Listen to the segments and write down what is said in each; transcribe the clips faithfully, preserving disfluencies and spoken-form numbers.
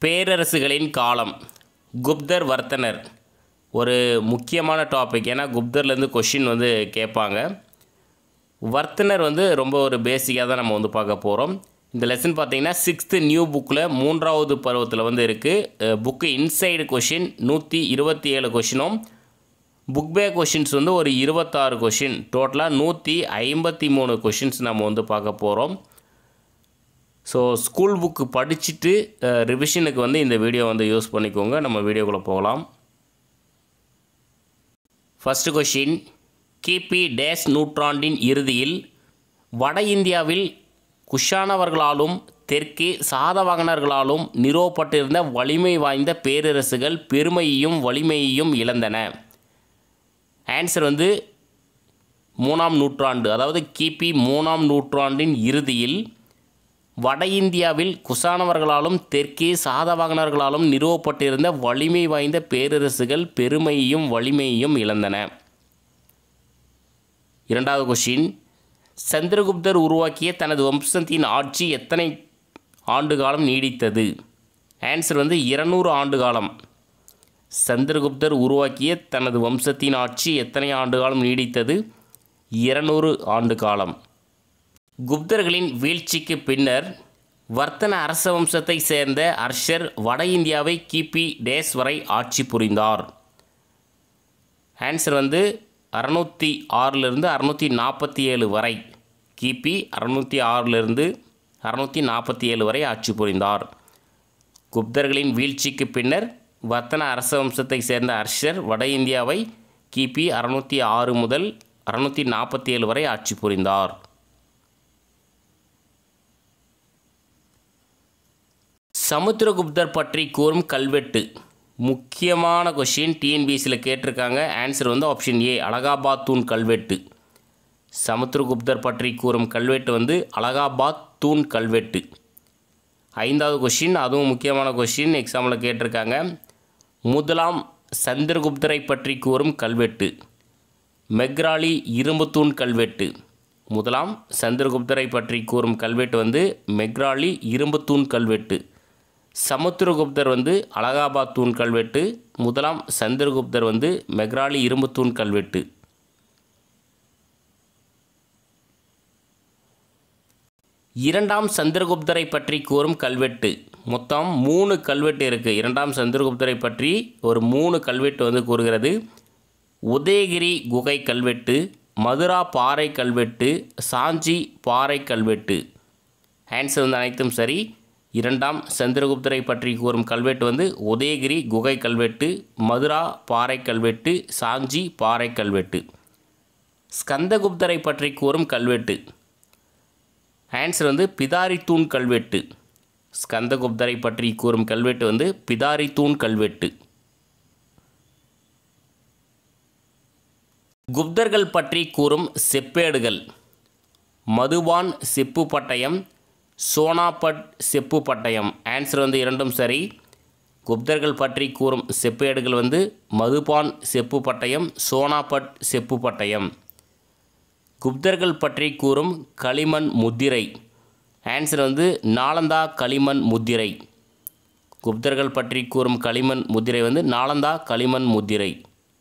பேரரசுகளின் காலம். குப்தர் வர்த்தனர் ஒரு முக்கியமான டாபிக். ஏன்னா குப்தர்லேருந்து கொஷின் வந்து கேட்பாங்க. வர்த்தனர் வந்து ரொம்ப ஒரு பேசிக்காக தான் நம்ம வந்து பார்க்க போகிறோம். இந்த லெசன் பார்த்திங்கன்னா சிக்ஸ்த்து நியூ புக்கில் மூன்றாவது பருவத்தில் வந்து இருக்குது. புக்கு இன்சைடு கொஷின் நூற்றி இருபத்தி ஏழு கொஷினும் புக் பே கொஷின்ஸ் வந்து ஒரு இருபத்தாறு கொஷின், டோட்டலாக நூற்றி ஐம்பத்தி மூணு கொஷின்ஸ் நம்ம வந்து பார்க்க போகிறோம். ஸோ ஸ்கூல் புக்கு படிச்சுட்டு ரிவிஷனுக்கு வந்து இந்த வீடியோ வந்து யூஸ் பண்ணிக்கோங்க. நம்ம வீடியோக்குள்ளே போகலாம். ஃபஸ்ட்டு கொஷின், கிபி டேஷ் நூற்றாண்டின் இறுதியில் வட இந்தியாவில் குஷானவர்களாலும் தெற்கே சாதவாகனர்களாலும் நிறுவப்பட்டிருந்த வலிமை வாய்ந்த பேரரசுகள் பெருமையையும் வலிமையையும் இழந்தன. ஆன்சர் வந்து மூணாம் நூற்றாண்டு, அதாவது கிபி மூணாம் நூற்றாண்டின் இறுதியில் வட இந்தியாவில் குஷானவர்களாலும் தெற்கே சாதவாகனர்களாலும் நிறுவப்பட்டிருந்த வலிமை வாய்ந்த பேரரசுகள் பெருமையையும் வலிமையையும் இழந்தன. இரண்டாவது கொஷின், சந்திரகுப்தர் உருவாக்கிய தனது வம்சத்தின் ஆட்சி எத்தனை ஆண்டு காலம் நீடித்தது? ஆன்சர் வந்து இருநூறு ஆண்டு காலம். சந்திரகுப்தர் உருவாக்கிய தனது வம்சத்தின் ஆட்சி எத்தனை ஆண்டு காலம் நீடித்தது? இருநூறு ஆண்டு காலம். குப்தர்களின் வீழ்ச்சிக்கு பின்னர் வர்த்தன அரச வம்சத்தை சேர்ந்த அர்ஷர் வட இந்தியாவை கிபி டேஸ் வரை ஆட்சி புரிந்தார். ஆன்சர் வந்து அறுநூற்றி ஆறிலிருந்து அறுநூற்றி நாற்பத்தி ஏழு வரை, கிபி அறுநூற்றி ஆறிலிருந்து அறுநூற்றி நாற்பத்தி ஏழு வரை ஆட்சி புரிந்தார். குப்தர்களின் வீழ்ச்சிக்கு பின்னர் வர்த்தன அரச வம்சத்தை சேர்ந்த அர்ஷர் வட இந்தியாவை கிபி அறுநூற்றி ஆறு முதல் அறுநூற்றி நாற்பத்தி ஏழு வரை ஆட்சி புரிந்தார். சமுத்திரகுப்தர் பற்றி கூறும் கல்வெட்டு. முக்கியமான கொஷின், டிஎன்பிஎஸ்சியில் கேட்டிருக்காங்க. ஆன்சர் வந்து ஆப்ஷன் ஏ, அலகாபாத் தூண் கல்வெட்டு. சமுத்திரகுப்தர் பற்றி கூறும் கல்வெட்டு வந்து அலகாபாத் தூண் கல்வெட்டு. ஐந்தாவது கொஷின், அதுவும் முக்கியமான கொஷின், எக்ஸாமில் கேட்டிருக்காங்க. முதலாம் சந்திரகுப்தரை பற்றி கூறும் கல்வெட்டு மெக்ராலி இரும்பு தூண் கல்வெட்டு. முதலாம் சந்திரகுப்தரை பற்றி கூறும் கல்வெட்டு வந்து மெக்ராலி இரும்பு தூண் கல்வெட்டு. சமுத்திரகுப்தர் வந்து அலகாபாத் தூண் கல்வெட்டு, முதலாம் சந்திரகுப்தர் வந்து மெக்ராலி இரும்பு தூண் கல்வெட்டு. இரண்டாம் சந்திரகுப்தரை பற்றி கூறும் கல்வெட்டு. மொத்தம் மூணு கல்வெட்டு இருக்குது. இரண்டாம் சந்திரகுப்தரை பற்றி ஒரு மூணு கல்வெட்டு வந்து கூறுகிறது. உதயகிரி குகை கல்வெட்டு, மதுரா பாறை கல்வெட்டு, சாஞ்சி பாறை கல்வெட்டு. ஆன்சர் வந்து அனைத்தும் சரி. இரண்டாம் சந்திரகுப்தரை பற்றி கூறும் கல்வெட்டு வந்து உதயகிரி குகை கல்வெட்டு, மதுரா பாறை கல்வெட்டு, சாஞ்சி பாறை கல்வெட்டு. ஸ்கந்தகுப்தரை பற்றி கூறும் கல்வெட்டு. ஆன்சர் வந்து பிதாரி தூண் கல்வெட்டு. ஸ்கந்தகுப்தரை பற்றி கூறும் கல்வெட்டு வந்து பிதாரி தூண் கல்வெட்டு. குப்தர்கள் பற்றி கூறும் செப்பேடுகள். மதுபான் செப்பு பட்டயம், சோனாபட் செப்பு பட்டயம். ஆன்சர் வந்து இரண்டும் சரி. குப்தர்கள் பற்றி கூறும் செப்பேடுகள் வந்து மதுபான் செப்பு பட்டயம், சோனாபட் செப்பு பட்டயம். குப்தர்கள் பற்றி கூறும் களிமண் முத்திரை. ஆன்சர் வந்து நாலந்தா களிமண் முத்திரை. குப்தர்கள் பற்றி கூறும் களிமண் முத்திரை வந்து நாலந்தா களிமண் முத்திரை.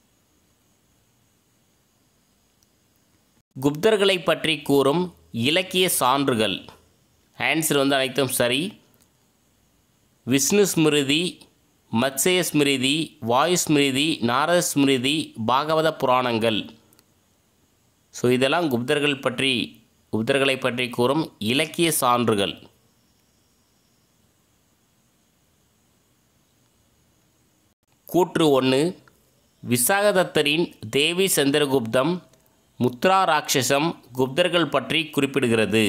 குப்தர்களை பற்றி கூறும் இலக்கிய சான்றுகள். ஆன்சர் வந்து அனைத்தும் சரி. விஷ்ணு ஸ்மிருதி, மத்ஸ்ய ஸ்மிருதி, வாயு ஸ்மிருதி, நாரத ஸ்மிருதி, பாகவத புராணங்கள். ஸோ இதெல்லாம் குப்தர்கள் பற்றி குப்தர்களை பற்றி கூறும் இலக்கிய சான்றுகள். கூற்று ஒன்று, விசாகதத்தரின் தேவி சந்திரகுப்தம் முத்ரா ராட்சசம் குப்தர்கள் பற்றி குறிப்பிடுகிறது.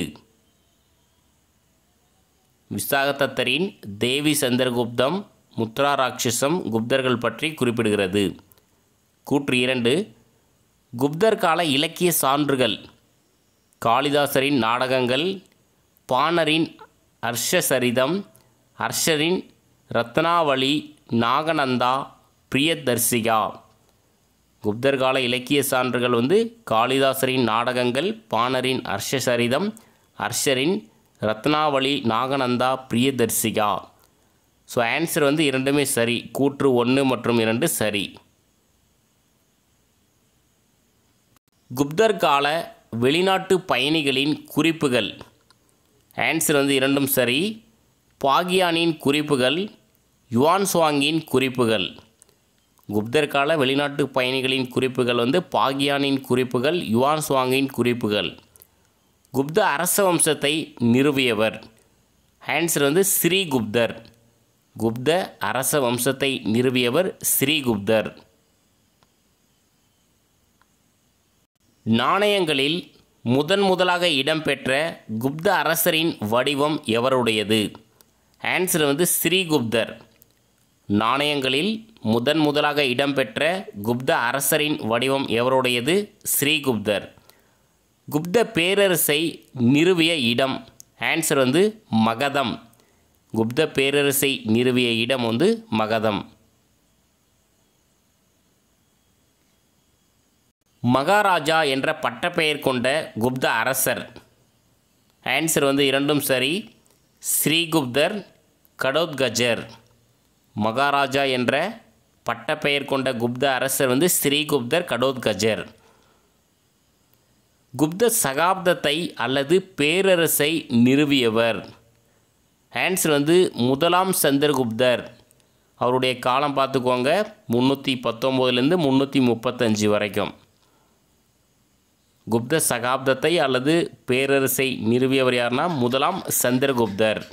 விசாகதத்தரின் தேவி சந்திரகுப்தம் முத்ரா ராட்சசம் குப்தர்கள் பற்றி குறிப்பிடுகிறது. கூற்று இரண்டு, குப்தர் கால இலக்கிய சான்றுகள். காளிதாசரின் நாடகங்கள், பாணரின் அர்ஷசரிதம், அர்ஷரின் ரத்னாவளி, நாகநந்தா, பிரியதர்சிகா. குப்தர் கால இலக்கிய சான்றுகள் வந்து காளிதாசரின் நாடகங்கள், பாணரின் அர்ஷசரிதம், அர்ஷரின் ரத்னாவளி, நாகநந்தா, பிரியதர்சிகா. ஸோ ஆன்சர் வந்து இரண்டுமே சரி. கூற்று ஒன்று மற்றும் இரண்டு சரி. குப்தர் கால வெளிநாட்டு பயணிகளின் குறிப்புகள். ஆன்சர் வந்து இரண்டும் சரி. பாகியானின் குறிப்புகள், யுவான்சுவாங்கின் குறிப்புகள். குப்தர் கால வெளிநாட்டு பயணிகளின் குறிப்புகள் வந்து பாகியானின் குறிப்புகள், யுவான்சுவாங்கின் குறிப்புகள். குப்த அரச வம்சத்தை நிறுவியவர். ஆன்சர் வந்து ஸ்ரீகுப்தர். குப்த அரச வம்சத்தை நிறுவியவர் ஸ்ரீகுப்தர். நாணயங்களில் முதன் முதலாக இடம்பெற்ற குப்த அரசரின் வடிவம் எவருடையது? ஆன்சர் வந்து ஸ்ரீகுப்தர். நாணயங்களில் முதன் முதலாக இடம்பெற்ற குப்த அரசரின் வடிவம் எவருடையது? ஸ்ரீகுப்தர். குப்த பேரரசை நிறுவிய இடம். ஆன்சர் வந்து மகதம். குப்த பேரரசை நிறுவிய இடம் வந்து மகதம். மகாராஜா என்ற பட்டப்பெயர் கொண்ட குப்த அரசர். ஆன்சர் வந்து இரண்டும் சரி. ஸ்ரீகுப்தர், கடோத்கஜர். மகாராஜா என்ற பட்டப்பெயர் கொண்ட குப்த அரசர் வந்து ஸ்ரீகுப்தர், கடோத்கஜர். குப்த சகாப்தத்தை அல்லது பேரரசை நிறுவியவர். ஆன்சர் வந்து முதலாம் சந்திரகுப்தர். அவருடைய காலம் பார்த்துக்கோங்க, முந்நூற்றி பத்தொம்போதுலேருந்து முந்நூற்றி முப்பத்தஞ்சு வரைக்கும். குப்த சகாப்தத்தை அல்லது பேரரசை நிறுவியவர் யார்னா முதலாம் சந்திரகுப்தர்.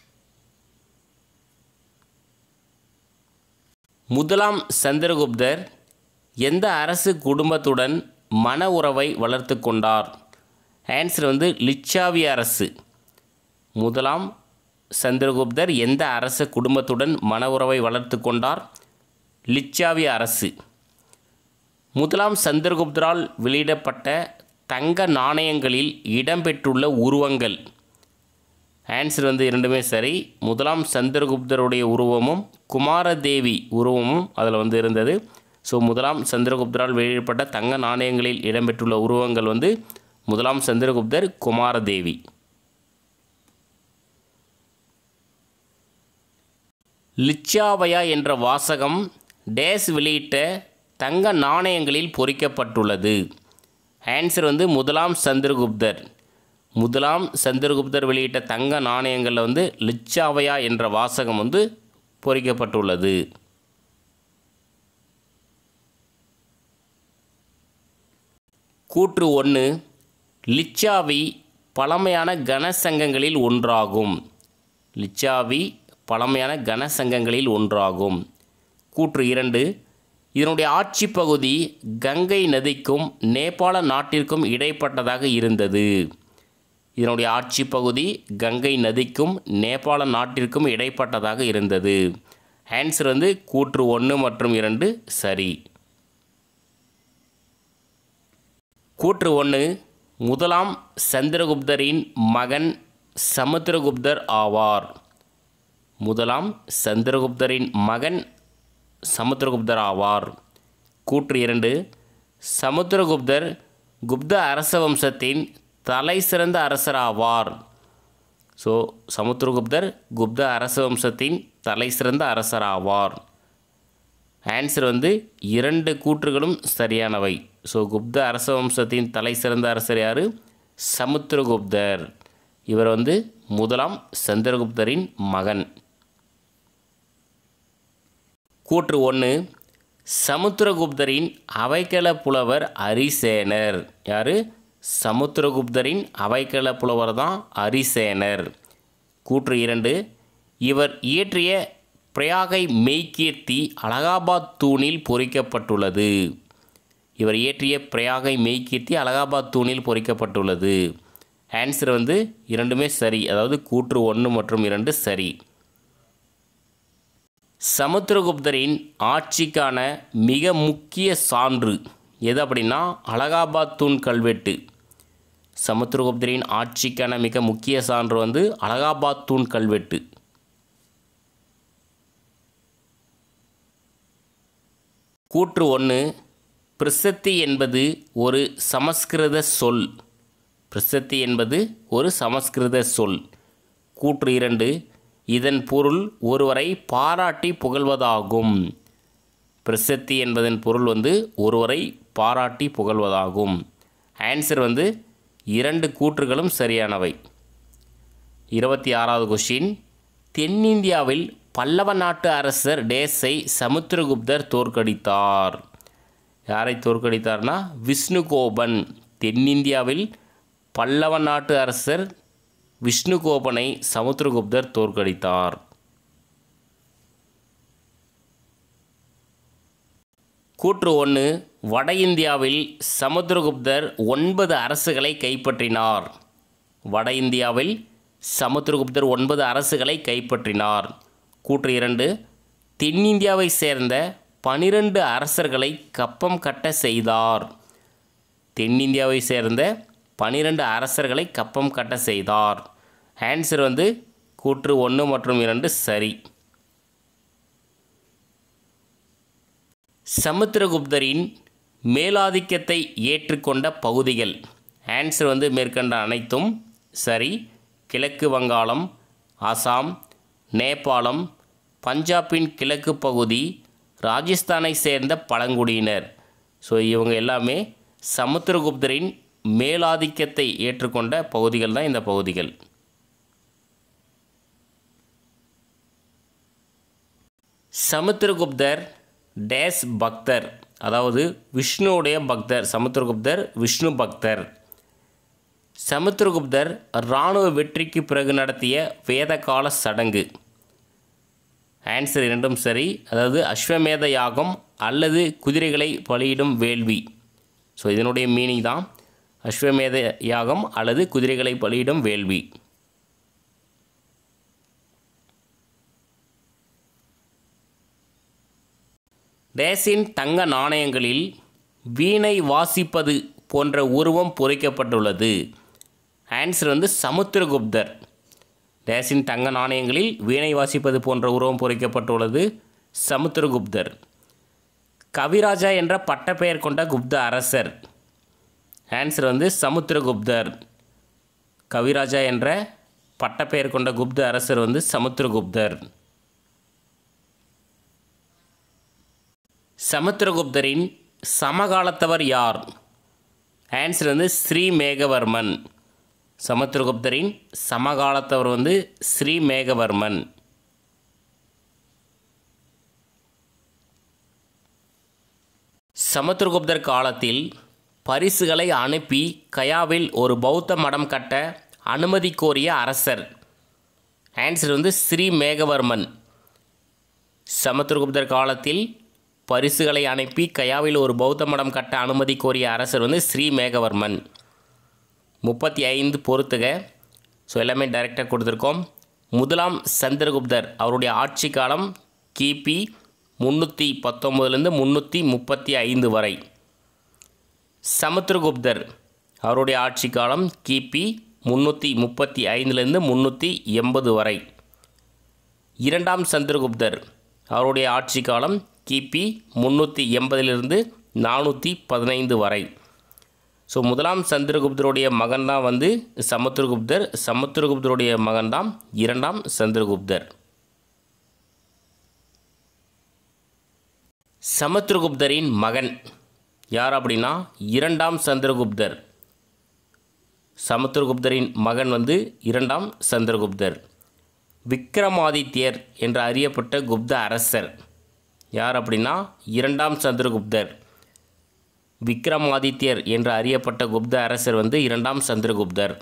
முதலாம் சந்திரகுப்தர் எந்த அரசு குடும்பத்துடன் மன உறவை வளர்த்து கொண்டார்? ஆன்சர் வந்து லிச்சாவிய அரசு. முதலாம் சந்திரகுப்தர் எந்த அரச குடும்பத்துடன் மன உறவை வளர்த்து கொண்டார்? லிச்சாவிய அரசு. முதலாம் சந்திரகுப்தரால் வெளியிடப்பட்ட தங்க நாணயங்களில் இடம்பெற்றுள்ள உருவங்கள். ஆன்சர் வந்து இரண்டுமே சரி. முதலாம் சந்திரகுப்தருடைய உருவமும் குமாரதேவி உருவமும் அதில் வந்து இருந்தது. ஸோ முதலாம் சந்திரகுப்தரால் வெளியிடப்பட்ட தங்க நாணயங்களில் இடம்பெற்றுள்ள உருவங்கள் வந்து முதலாம் சந்திரகுப்தர், குமாரதேவி. லிச்சாவயா என்ற வாசகம் டேஸ் வெளியிட்ட தங்க நாணயங்களில் பொறிக்கப்பட்டுள்ளது. ஆன்சர் வந்து முதலாம் சந்திரகுப்தர். முதலாம் சந்திரகுப்தர் வெளியிட்ட தங்க நாணயங்களில் வந்து லிச்சாவயா என்ற வாசகம் வந்து பொறிக்கப்பட்டுள்ளது. கூற்று ஒன்று, லிச்சாவி பழமையான கனசங்கங்களில் ஒன்றாகும். லிச்சாவி பழமையான கனசங்கங்களில் ஒன்றாகும். கூற்று இரண்டு, இதனுடைய ஆட்சி பகுதி கங்கை நதிக்கும் நேபாள நாட்டிற்கும் இடைப்பட்டதாக இருந்தது. இதனுடைய ஆட்சி பகுதி கங்கை நதிக்கும் நேபாள நாட்டிற்கும் இடைப்பட்டதாக இருந்தது. ஆன்சர் வந்து கூற்று ஒன்று மற்றும் இரண்டு சரி. கூற்று ஒன்று, முதலாம் சந்திரகுப்தரின் மகன் சமுத்திரகுப்தர் ஆவார். முதலாம் சந்திரகுப்தரின் மகன் சமுத்திரகுப்தர் ஆவார். கூற்று இரண்டு, சமுத்திரகுப்தர் குப்த அரச வம்சத்தின் தலை சிறந்த அரசர் ஆவார். ஸோ சமுத்திரகுப்தர் குப்த அரச வம்சத்தின் தலை சிறந்த அரசர் ஆவார். ஆன்சர் வந்து இரண்டு கூற்றுகளும் சரியானவை. ஸோ குப்த அரச வம்சத்தின் தலை சிறந்த அரசர் யார்? சமுத்திரகுப்தர். இவர் வந்து முதலாம் சந்திரகுப்தரின் மகன். கூற்று ஒன்று, சமுத்திரகுப்தரின் அவைக்கள புலவர் அரிசேனர். யார்? சமுத்திரகுப்தரின் அவைக்கள புலவர் தான் அரிசேனர். கூற்று இரண்டு, இவர் இயற்றிய பிரயாகை மெய்கீர்த்தி அலகாபாத் தூணில் பொறிக்கப்பட்டுள்ளது. இவர் இயற்றிய பிரயாகை மெய்கீர்த்தி அலகாபாத் தூணில் பொறிக்கப்பட்டுள்ளது. ஆன்சர் வந்து இரண்டுமே சரி. அதாவது கூற்று ஒன்று மற்றும் இரண்டு சரி. சமுத்திரகுப்தரின் ஆட்சிக்கான மிக முக்கிய சான்று எது அப்படின்னா அலகாபாத் தூண் கல்வெட்டு. சமுத்திரகுப்தரின் ஆட்சிக்கான மிக முக்கிய சான்று வந்து அலகாபாத் தூண் கல்வெட்டு. கூற்று ஒன்று, பிரசத்தி என்பது ஒரு சமஸ்கிருத சொல். பிரசத்தி என்பது ஒரு சமஸ்கிருத சொல். கூற்று இரண்டு, இதன் பொருள் ஒருவரை பாராட்டி புகழ்வதாகும். பிரசித்தி என்பதன் பொருள் வந்து ஒருவரை பாராட்டி புகழ்வதாகும். ஆன்சர் வந்து இரண்டு கூற்றுகளும் சரியானவை. இருபத்தி ஆறாவது கொஷின். தென்னிந்தியாவில் பல்லவ நாட்டு அரசர் டேஸை சமுத்திரகுப்தர் தோற்கடித்தார். யாரை தோற்கடித்தார்னா விஷ்ணுகோபன். தென்னிந்தியாவில் பல்லவ நாட்டு அரசர் விஷ்ணுகோபனை சமுத்திரகுப்தர் தோற்கடித்தார். கூற்று ஒன்று. வட இந்தியாவில் சமுத்திரகுப்தர் ஒன்பது அரசுகளை கைப்பற்றினார். வட இந்தியாவில் சமுத்திரகுப்தர் ஒன்பது அரசுகளை கைப்பற்றினார். கூற்று இரண்டு. தென்னிந்தியாவை சேர்ந்த பனிரெண்டு அரசர்களை கப்பம் கட்ட செய்தார். தென்னிந்தியாவை சேர்ந்த பனிரெண்டு அரசர்களை கப்பம் கட்ட செய்தார். ஆன்சர் வந்து கூற்று ஒன்று மற்றும் இரண்டு சரி. சமுத்திரகுப்தரின் மேலாதிக்கத்தை ஏற்றுக்கொண்ட பகுதிகள். ஆன்சர் வந்து மேற்கண்ட அனைத்தும் சரி. கிழக்கு வங்காளம், அசாம், நேபாளம், பஞ்சாபின் கிழக்கு பகுதி, ராஜஸ்தானை சேர்ந்த பழங்குடியினர். ஸோ இவங்க எல்லாமே சமுத்திரகுப்தரின் மேலாதிக்கத்தை ஏற்றுக்கொண்ட பகுதிகள் தான் இந்த பகுதிகள். சமுத்திரகுப்தர் டேஸ் பக்தர், அதாவது விஷ்ணுவுடைய பக்தர். சமுத்திரகுப்தர் விஷ்ணு பக்தர். சமுத்திரகுப்தர் இராணுவ வெற்றிக்கு பிறகு நடத்திய வேதகால சடங்கு. ஆன்சர் இரண்டும் சரி. அதாவது அஸ்வமேத யாகம் அல்லது குதிரைகளை பலியிடும் வேள்வி. ஸோ இதனுடைய மீனிங் தான் அஸ்வமேத யாகம் அல்லது குதிரைகளை பலியிடும் வேள்வி. டேஸின் தங்க நாணயங்களில் வீணை வாசிப்பது போன்ற உருவம் பொறிக்கப்பட்டுள்ளது. ஆன்சர் வந்து சமுத்திரகுப்தர். டேஸின் தங்க நாணயங்களில் வீணை வாசிப்பது போன்ற உருவம் பொறிக்கப்பட்டுள்ளது சமுத்திரகுப்தர். கவிராஜா என்ற பட்டப்பெயர் கொண்ட குப்த அரசர். ஆன்சர் வந்து சமுத்திரகுப்தர். கவிராஜா என்ற பட்டப்பெயர் கொண்ட குப்த அரசர் வந்து சமுத்திரகுப்தர். சமுத்திரகுப்தரின் சமகாலத்தவர் யார்? ஆன்சர் வந்து ஸ்ரீமேகவர்மன். சமுத்திரகுப்தரின் சமகாலத்தவர் வந்து ஸ்ரீமேகவர்மன். சமுத்திரகுப்தர் காலத்தில் பரிசுகளை அனுப்பி கயாவில் ஒரு பௌத்த மடம் கட்ட அனுமதி கோரிய அரசர். ஆன்சர் வந்து ஸ்ரீமேகவர்மன். சமுத்திரகுப்தர் காலத்தில் பரிசுகளை அனுப்பி கயாவில் ஒரு பௌத்த மடம் கட்ட அனுமதி கோரிய அரசர் வந்து ஸ்ரீமேகவர்மன். முப்பத்தி ஐந்து பொறுத்துக. ஸோ எல்லாமே டைரெக்டாக கொடுத்துருக்கோம். முதலாம் சந்திரகுப்தர் அவருடைய ஆட்சி காலம் கிபி முந்நூற்றி பத்தொம்போதுலேருந்து முந்நூற்றி முப்பத்தி ஐந்து வரை. சமுத்திரகுப்தர் அவருடைய ஆட்சி காலம் கிபி முந்நூற்றி முப்பத்தி ஐந்துலேருந்து முந்நூற்றி எண்பது வரை. இரண்டாம் சந்திரகுப்தர் அவருடைய ஆட்சி காலம் கிபி முந்நூற்றி எண்பதிலிருந்து நானூற்றி பதினைந்து வரை. ஸோ முதலாம் சந்திரகுப்தருடைய மகன் தான் வந்து சமுத்திரகுப்தர். சமுத்திரகுப்தருடைய மகன் தான் இரண்டாம் சந்திரகுப்தர். சமுத்திரகுப்தரின் மகன் யார் அப்படின்னா இரண்டாம் சந்திரகுப்தர். சமுத்திரகுப்தரின் மகன் வந்து இரண்டாம் சந்திரகுப்தர். விக்ரமாதித்யர் என்று அறியப்பட்ட குப்த அரசர் யார் அப்படின்னா இரண்டாம் சந்திரகுப்தர். விக்ரமாதித்யர் என்று அறியப்பட்ட குப்த அரசர் வந்து இரண்டாம் சந்திரகுப்தர்.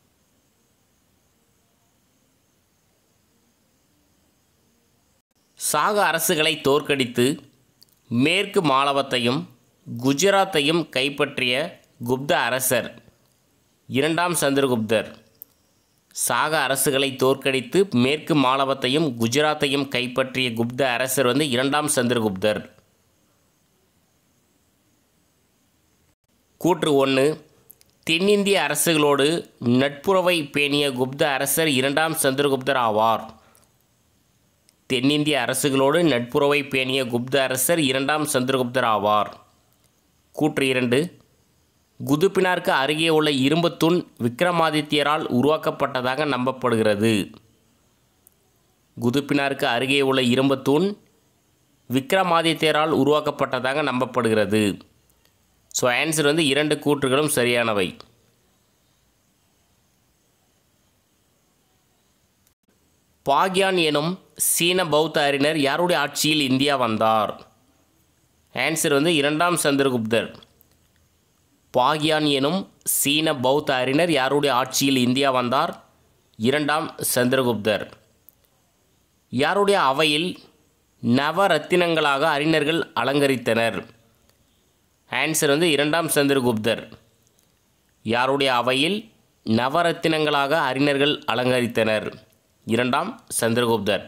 சாக அரசுகளை தோற்கடித்து மேற்கு மாலவத்தையும் குஜராத்தையும் கைப்பற்றிய குப்த அரசர் இரண்டாம் சந்திரகுப்தர். சாக அரசுகளை தோற்கடித்து மேற்கு மாலவத்தையும் குஜராத்தையும் கைப்பற்றிய குப்த அரசர் வந்து இரண்டாம் சந்திரகுப்தர். கூற்று ஒன்று. தென்னிந்திய அரசுகளோடு நட்புறவை பேணிய குப்த அரசர் இரண்டாம் சந்திரகுப்தர் ஆவார். தென்னிந்திய அரசுகளோடு நட்புறவை பேணிய குப்த அரசர் இரண்டாம் சந்திரகுப்தர் ஆவார். கூற்று இரண்டு. குதுப்பினாருக்கு அருகே உள்ள இரும்புத்தூண் விக்ரமாதித்யரால் உருவாக்கப்பட்டதாக நம்பப்படுகிறது. குதுப்பினாருக்கு அருகே உள்ள இரும்பு தூண் விக்ரமாதித்யரால் உருவாக்கப்பட்டதாக நம்பப்படுகிறது. ஸோ ஆன்சர் வந்து இரண்டு கூற்றுகளும் சரியானவை. பாக்யான் எனும் சீன பௌத்த அறிஞர் யாருடைய ஆட்சியில் இந்தியா வந்தார்? ஆன்சர் வந்து இரண்டாம் சந்திரகுப்தர். பாக்யான் எனும் சீன பௌத்த அறிஞர் யாருடைய ஆட்சியில் இந்தியா வந்தார்? இரண்டாம் சந்திரகுப்தர். யாருடைய அவையில் நவரத்தினங்களாக அறிஞர்கள் அலங்கரித்தனர்? ஆன்சர் வந்து இரண்டாம் சந்திரகுப்தர். யாருடைய அவையில் நவரத்தினங்களாக அறிஞர்கள் அலங்கரித்தனர்? இரண்டாம் சந்திரகுப்தர்.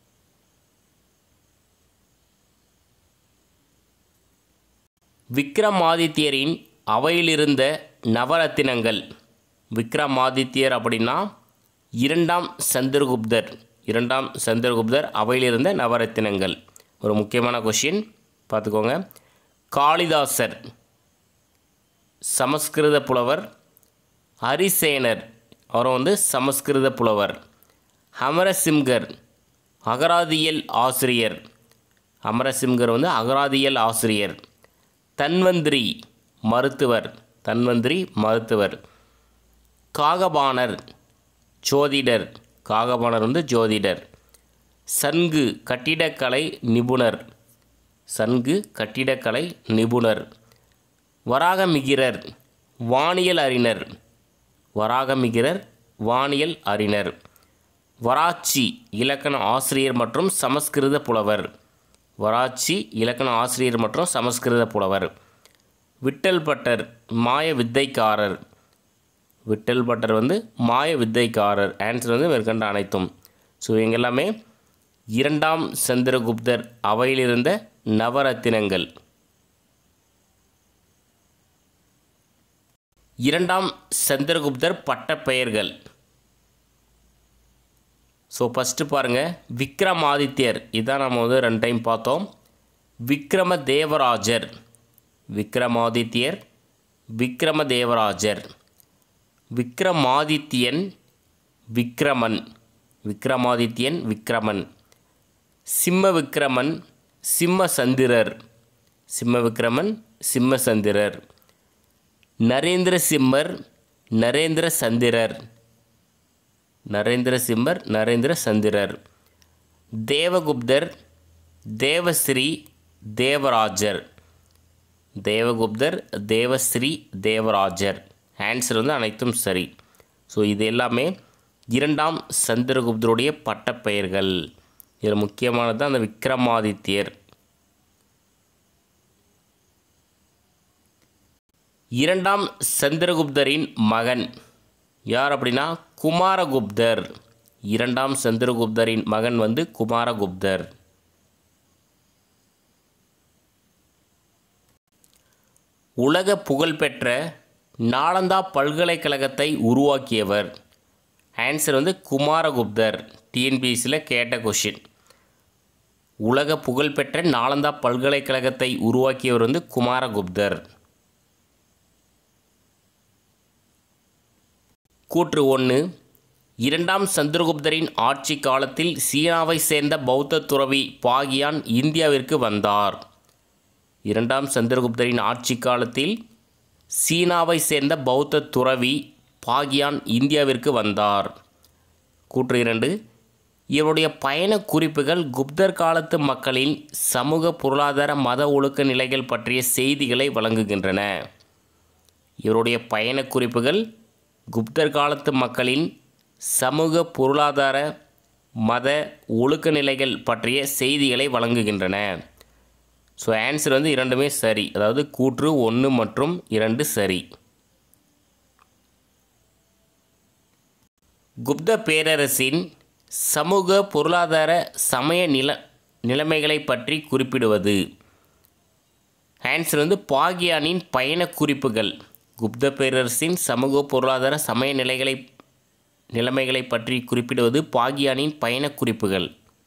விக்ரமாதித்யரின் அவையிலிருந்த நவரத்தினங்கள். விக்ரமாதித்யர் அப்படின்னா இரண்டாம் சந்திரகுப்தர். இரண்டாம் சந்திரகுப்தர் அவையிலிருந்த நவரத்தினங்கள். ஒரு முக்கியமான கொஷின் பார்த்துக்கோங்க. காளிதாசர் சமஸ்கிருத புலவர். ஹரிசேனர் அவரும் வந்து சமஸ்கிருத புலவர். அமரசிம்கர் அகராதியல் ஆசிரியர். அமரசிம்கர் வந்து அகராதியல் ஆசிரியர். தன்வந்திரி மருத்துவர். தன்வந்திரி மருத்துவர். காகபாணர் ஜோதிடர். காகபாணர் வந்து ஜோதிடர். சன்கு கட்டிடக்கலை நிபுணர். சன்கு கட்டிடக்கலை நிபுணர். வராகமிகிரர் வானியல் அறிஞர். வராகமிகிரர் வானியல் அறிஞர். வராச்சி இலக்கண ஆசிரியர் மற்றும் சமஸ்கிருத புலவர். வராச்சி இலக்கண ஆசிரியர் மற்றும் சமஸ்கிருத புலவர். விட்டல் பட்டர் மாய வித்தைக்காரர். விட்டல் பட்டர் வந்து மாய வித்தைக்காரர். ஆன்சர் வந்து மேற்கண்ட அனைத்தும். ஸோ இவங்க எல்லாமே இரண்டாம் சந்திரகுப்தர் அவையிலிருந்த நவரத்தினங்கள். இரண்டாம் சந்திரகுப்தர் பட்டப்பெயர்கள். ஸோ ஃபஸ்ட்டு பாருங்கள், விக்ரமாதித்யர். இதான் நம்ம வந்து ரெண்டு டைம் பார்த்தோம். விக்ரம தேவராஜர். விக்ரமாதித்யர் விக்ரம தேவராஜர். விக்ரமாதித்யன் விக்ரமன். விக்ரமாதித்யன் விக்ரமன். சிம்ம விக்ரமன் சிம்ம சந்திரர். சிம்ம விக்ரமன் சிம்ம சந்திரர். நரேந்திர சிம்மர் நரேந்திர சந்திரர். நரேந்திர சிம்மர் நரேந்திர சந்திரர். தேவகுப்தர் தேவஸ்ரீ தேவராஜர். தேவகுப்தர் தேவஸ்ரீ தேவராஜர். ஆன்சர் வந்து அனைத்தும் சரி. ஸோ இது எல்லாமே இரண்டாம் சந்திரகுப்தருடைய பட்டப்பெயர்கள். இதில் முக்கியமானது அந்த விக்ரமாதித்யர். இரண்டாம் சந்திரகுப்தரின் மகன் யார் அப்படின்னா குமாரகுப்தர். இரண்டாம் சந்திரகுப்தரின் மகன் வந்து குமாரகுப்தர். உலக புகழ்பெற்ற நாலந்தா பல்கலைக்கழகத்தை உருவாக்கியவர். ஆன்சர் வந்து குமாரகுப்தர். டிஎன்பிஎஸ்சியில் கேட்ட கொஷின். உலக புகழ்பெற்ற நாலந்தா பல்கலைக்கழகத்தை உருவாக்கியவர் வந்து குமாரகுப்தர். கூற்று ஒன்று, இரண்டாம் சந்திரகுப்தரின் ஆட்சி காலத்தில் சீனாவை சேர்ந்த பௌத்த துறவி பாக்யான் இந்தியாவிற்கு வந்தார். இரண்டாம் சந்திரகுப்தரின் ஆட்சி காலத்தில் சீனாவை சேர்ந்த பௌத்த துறவி பாக்யான் இந்தியாவிற்கு வந்தார். கூற்று இரண்டு, இவருடைய பயண குறிப்புகள் குப்தர் காலத்து மக்களின் சமூக பொருளாதார மத ஒழுக்க நிலைகள் பற்றிய செய்திகளை வழங்குகின்றன. இவருடைய பயண குறிப்புகள் குப்தர் காலத்து மக்களின் சமூக பொருளாதார மத ஒழுக்க நிலைகள் பற்றிய செய்திகளை வழங்குகின்றன. ஸோ ஆன்சர் வந்து இரண்டுமே சரி. அதாவது கூற்று ஒன்று மற்றும் இரண்டு சரி. குப்த பேரரசின் சமூக பொருளாதார சமய நில நிலைமைகளை பற்றி குறிப்பிடுவது. ஆன்சர் வந்து பாக்யானின் பயண குறிப்புகள். குப்த பேரரசின் சமூக பொருளாதார சமய நிலைகளை நிலைமைகளை பற்றி குறிப்பிடுவது பாக்யானின் பயண குறிப்புகள்.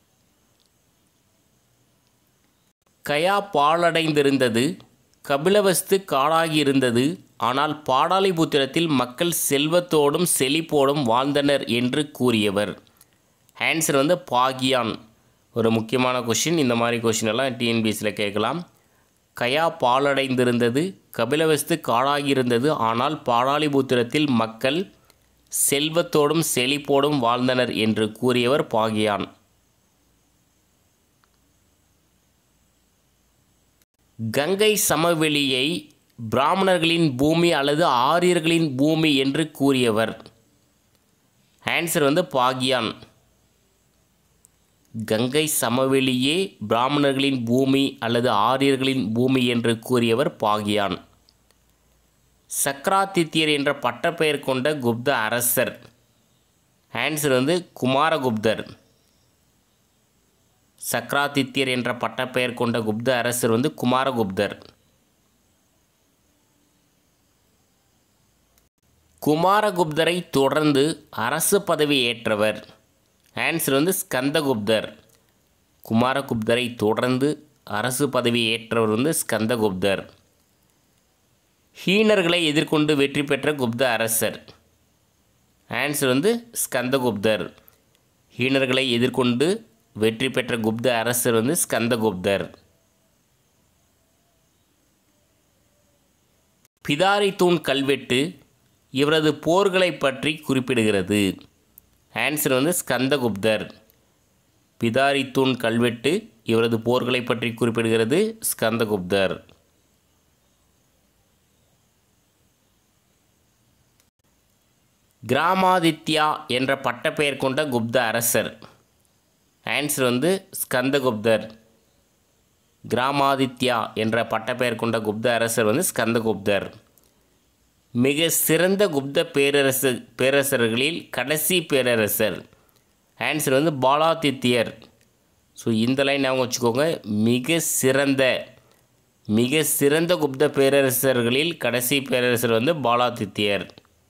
கயா பாழடைந்திருந்தது, கபிலவஸ்து காடாகியிருந்தது. ஆனால் பாடாலிபுத்திரத்தில் மக்கள் செல்வத்தோடும் செழிப்போடும் வாழ்ந்தனர் என்று கூறியவர். ஆன்சர் வந்து பாகியான். ஒரு முக்கியமான கொஷின். இந்த மாதிரி கொஷின் எல்லாம் டிஎன்பிஎஸ்சியில் கேட்கலாம். கயா பாலடைந்திருந்தது, கபிலவஸ்து காடாகியிருந்தது, ஆனால் பாடாலிபுத்திரத்தில் மக்கள் செல்வத்தோடும் செழிப்போடும் வாழ்ந்தனர் என்று கூறியவர் பாகியான். கங்கை சமவெளியை பிராமணர்களின் பூமி அல்லது ஆரியர்களின் பூமி என்று கூறியவர். ஆன்சர் வந்து பாகியான். கங்கை சமவெளியே பிராமணர்களின் பூமி அல்லது ஆரியர்களின் பூமி என்று கூறியவர் பாகியான். சக்ராதித்யர் என்ற பட்டப்பெயர் கொண்ட குப்த அரசர். ஆன்சர் வந்து குமாரகுப்தர். சக்ராதித்யர் என்ற பட்டப்பெயர் கொண்ட குப்த அரசர் வந்து குமாரகுப்தர். குமாரகுப்தரை தொடர்ந்து அரசு பதவி ஏற்றவர். ஆன்சர் வந்து ஸ்கந்தகுப்தர். குமாரகுப்தரை தொடர்ந்து அரசு பதவி ஏற்றவர் வந்து ஸ்கந்தகுப்தர். ஹீனர்களை எதிர்கொண்டு வெற்றி பெற்ற குப்த அரசர். ஆன்சர் வந்து ஸ்கந்தகுப்தர். ஹீனர்களை எதிர்கொண்டு வெற்றி பெற்ற குப்த அரசர் வந்து ஸ்கந்தகுப்தர். பிதாரி தூண் கல்வெட்டு இவரது போர்களை பற்றி குறிப்பிடுகிறது. ஆன்சர் வந்து ஸ்கந்தகுப்தர். பிதாரி தூண் கல்வெட்டு இவரது போர்களை பற்றி குறிப்பிடுகிறது ஸ்கந்தகுப்தர். கிராமாதித்யா என்ற பட்டப்பெயர் கொண்ட குப்த அரசர். ஆன்சர் வந்து ஸ்கந்தகுப்தர். கிராமாதித்யா என்ற பட்டப்பெயர் கொண்ட குப்த அரசர் வந்து ஸ்கந்தகுப்தர். மிக சிறந்த குப்த பேரரசு பேரரசர்களில் கடைசி பேரரசர். ஆன்சர் வந்து பாலாதித்யர். ஸோ இந்த லைன் ஞாபகம் வச்சுக்கோங்க. மிக சிறந்த மிக சிறந்த குப்த பேரரசர்களில் கடைசி பேரரசர் வந்து பாலாதித்யர்.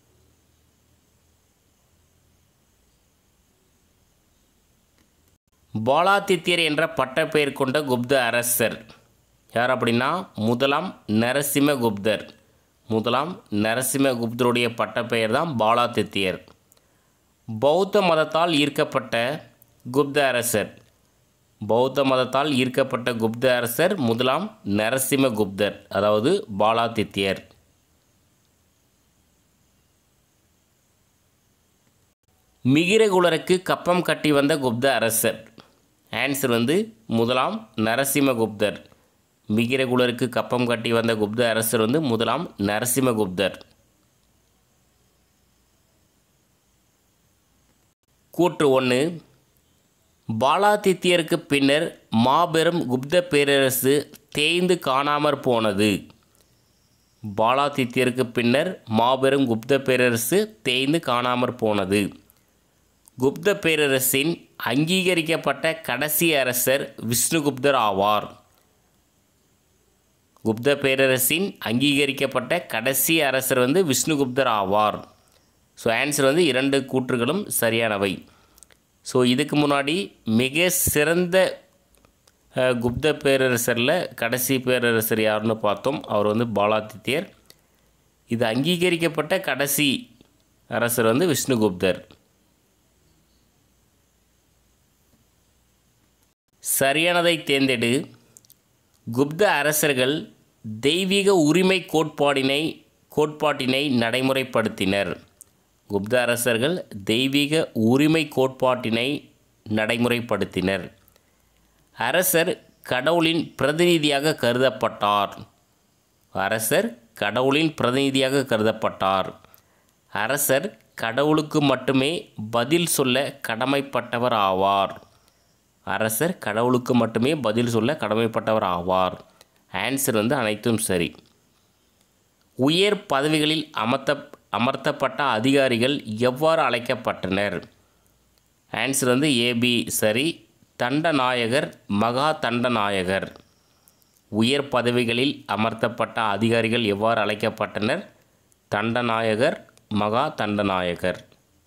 பாலாதித்யர் என்ற பட்டப்பெயர் கொண்ட குப்த அரசர் யார் அப்படின்னா முதலாம் நரசிம்மகுப்தர். முதலாம் நரசிம்மகுப்தருடைய பட்டப்பெயர் தான் பாலாதித்யர். பௌத்த மதத்தால் ஈர்க்கப்பட்ட குப்த அரசர். பௌத்த மதத்தால் ஈர்க்கப்பட்ட குப்த அரசர் முதலாம் நரசிம்மகுப்தர், அதாவது பாலாதித்யர். மிகிரகுலருக்கு கப்பம் கட்டி வந்த குப்த அரசர். ஆன்சர் வந்து முதலாம் நரசிம்மகுப்தர். மிகிரகுலருக்கு கப்பம் கட்டி வந்த குப்த அரசர் வந்து முதலாம் நரசிம்மகுப்தர். கூற்று ஒன்று. பாலாதித்யருக்கு பின்னர் மாபெரும் குப்த பேரரசு தேய்ந்து காணாமற் போனது. பாலாதித்யருக்கு பின்னர் மாபெரும் குப்த பேரரசு தேய்ந்து காணாமற் போனது. குப்த பேரரசின் அங்கீகரிக்கப்பட்ட கடைசி அரசர் விஷ்ணுகுப்தர் ஆவார். குப்த பேரரசின் அங்கீகரிக்கப்பட்ட கடைசி அரசர் வந்து விஷ்ணுகுப்தர் ஆவார். ஸோ ஆன்சர் வந்து இரண்டு கூற்றுகளும் சரியானவை. ஸோ இதுக்கு முன்னாடி மிக சிறந்த குப்த பேரரசரில் கடைசி பேரரசர் யாருன்னு பார்த்தோம். அவர் வந்து பாலாதித்யர். இது அங்கீகரிக்கப்பட்ட கடைசி அரசர் வந்து விஷ்ணுகுப்தர். சரியானதை தேர்ந்தெடு. குப்த அரசர்கள் தெய்வீக உரிமை கோட்பாடினை கோட்பாட்டினை நடைமுறைப்படுத்தினர். குப்த அரசர்கள் தெய்வீக உரிமை கோட்பாட்டினை நடைமுறைப்படுத்தினர். அரசர் கடவுளின் பிரதிநிதியாக கருதப்பட்டார். அரசர் கடவுளின் பிரதிநிதியாக கருதப்பட்டார். அரசர் கடவுளுக்கு மட்டுமே பதில் சொல்ல கடமைப்பட்டவர் ஆவார். அரசர் கடவுளுக்கு மட்டுமே பதில் சொல்ல கடமைப்பட்டவர் ஆவார். ஆன்சர் வந்து அனைத்தும் சரி. உயர் பதவிகளில் அமர்த்த அமர்த்தப்பட்ட அதிகாரிகள் எவ்வாறு அழைக்கப்பட்டனர்? ஆன்சர் வந்து ஏபி சரி. தண்டநாயகர், மகா தண்டநாயகர். உயர் பதவிகளில் அமர்த்தப்பட்ட அதிகாரிகள் எவ்வாறு அழைக்கப்பட்டனர்? தண்டநாயகர், மகா தண்டநாயகர்.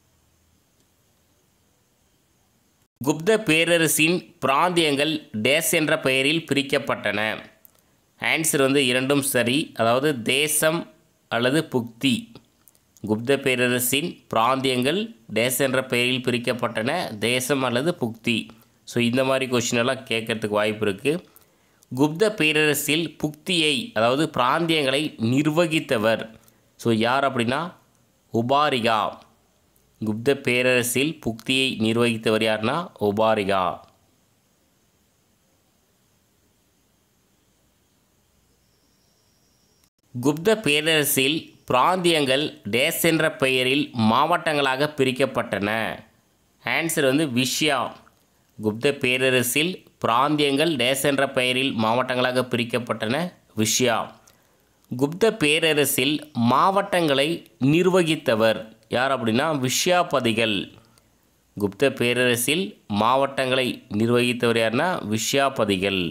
குப்த பேரரசின் பிராந்தியங்கள் டேஸ் என்ற பெயரில் பிரிக்கப்பட்டன. ஆன்சர் வந்து இரண்டும் சரி. அதாவது தேசம் அல்லது புக்தி. குப்த பேரரசின் பிராந்தியங்கள் டேஸ் என்ற பெயரில் பிரிக்கப்பட்டன, தேசம் அல்லது புக்தி. ஸோ இந்த மாதிரி கொஷின் எல்லாம் கேட்கறதுக்கு வாய்ப்பு இருக்குது. குப்த பேரரசில் புக்தியை அதாவது பிராந்தியங்களை நிர்வகித்தவர் ஸோ யார் அப்படின்னா உபாரிகா. குப்த பேரரசில் புக்தியை நிர்வகித்தவர் யார்னா உபாரிகா. குப்த பேரரசில் பிராந்தியங்கள் டேஸ் என்ற பெயரில் மாவட்டங்களாக பிரிக்கப்பட்டன. ஆன்சர் வந்து விஷயா. குப்த பேரரசில் பிராந்தியங்கள் டேஸ் என்ற பெயரில் மாவட்டங்களாக பிரிக்கப்பட்டன, விஷயா. குப்த பேரரசில் மாவட்டங்களை நிர்வகித்தவர் யார் அப்படின்னா விஷயாபதிகள். குப்த பேரரசில் மாவட்டங்களை நிர்வகித்தவர் யார்னா விஷயாபதிகள்.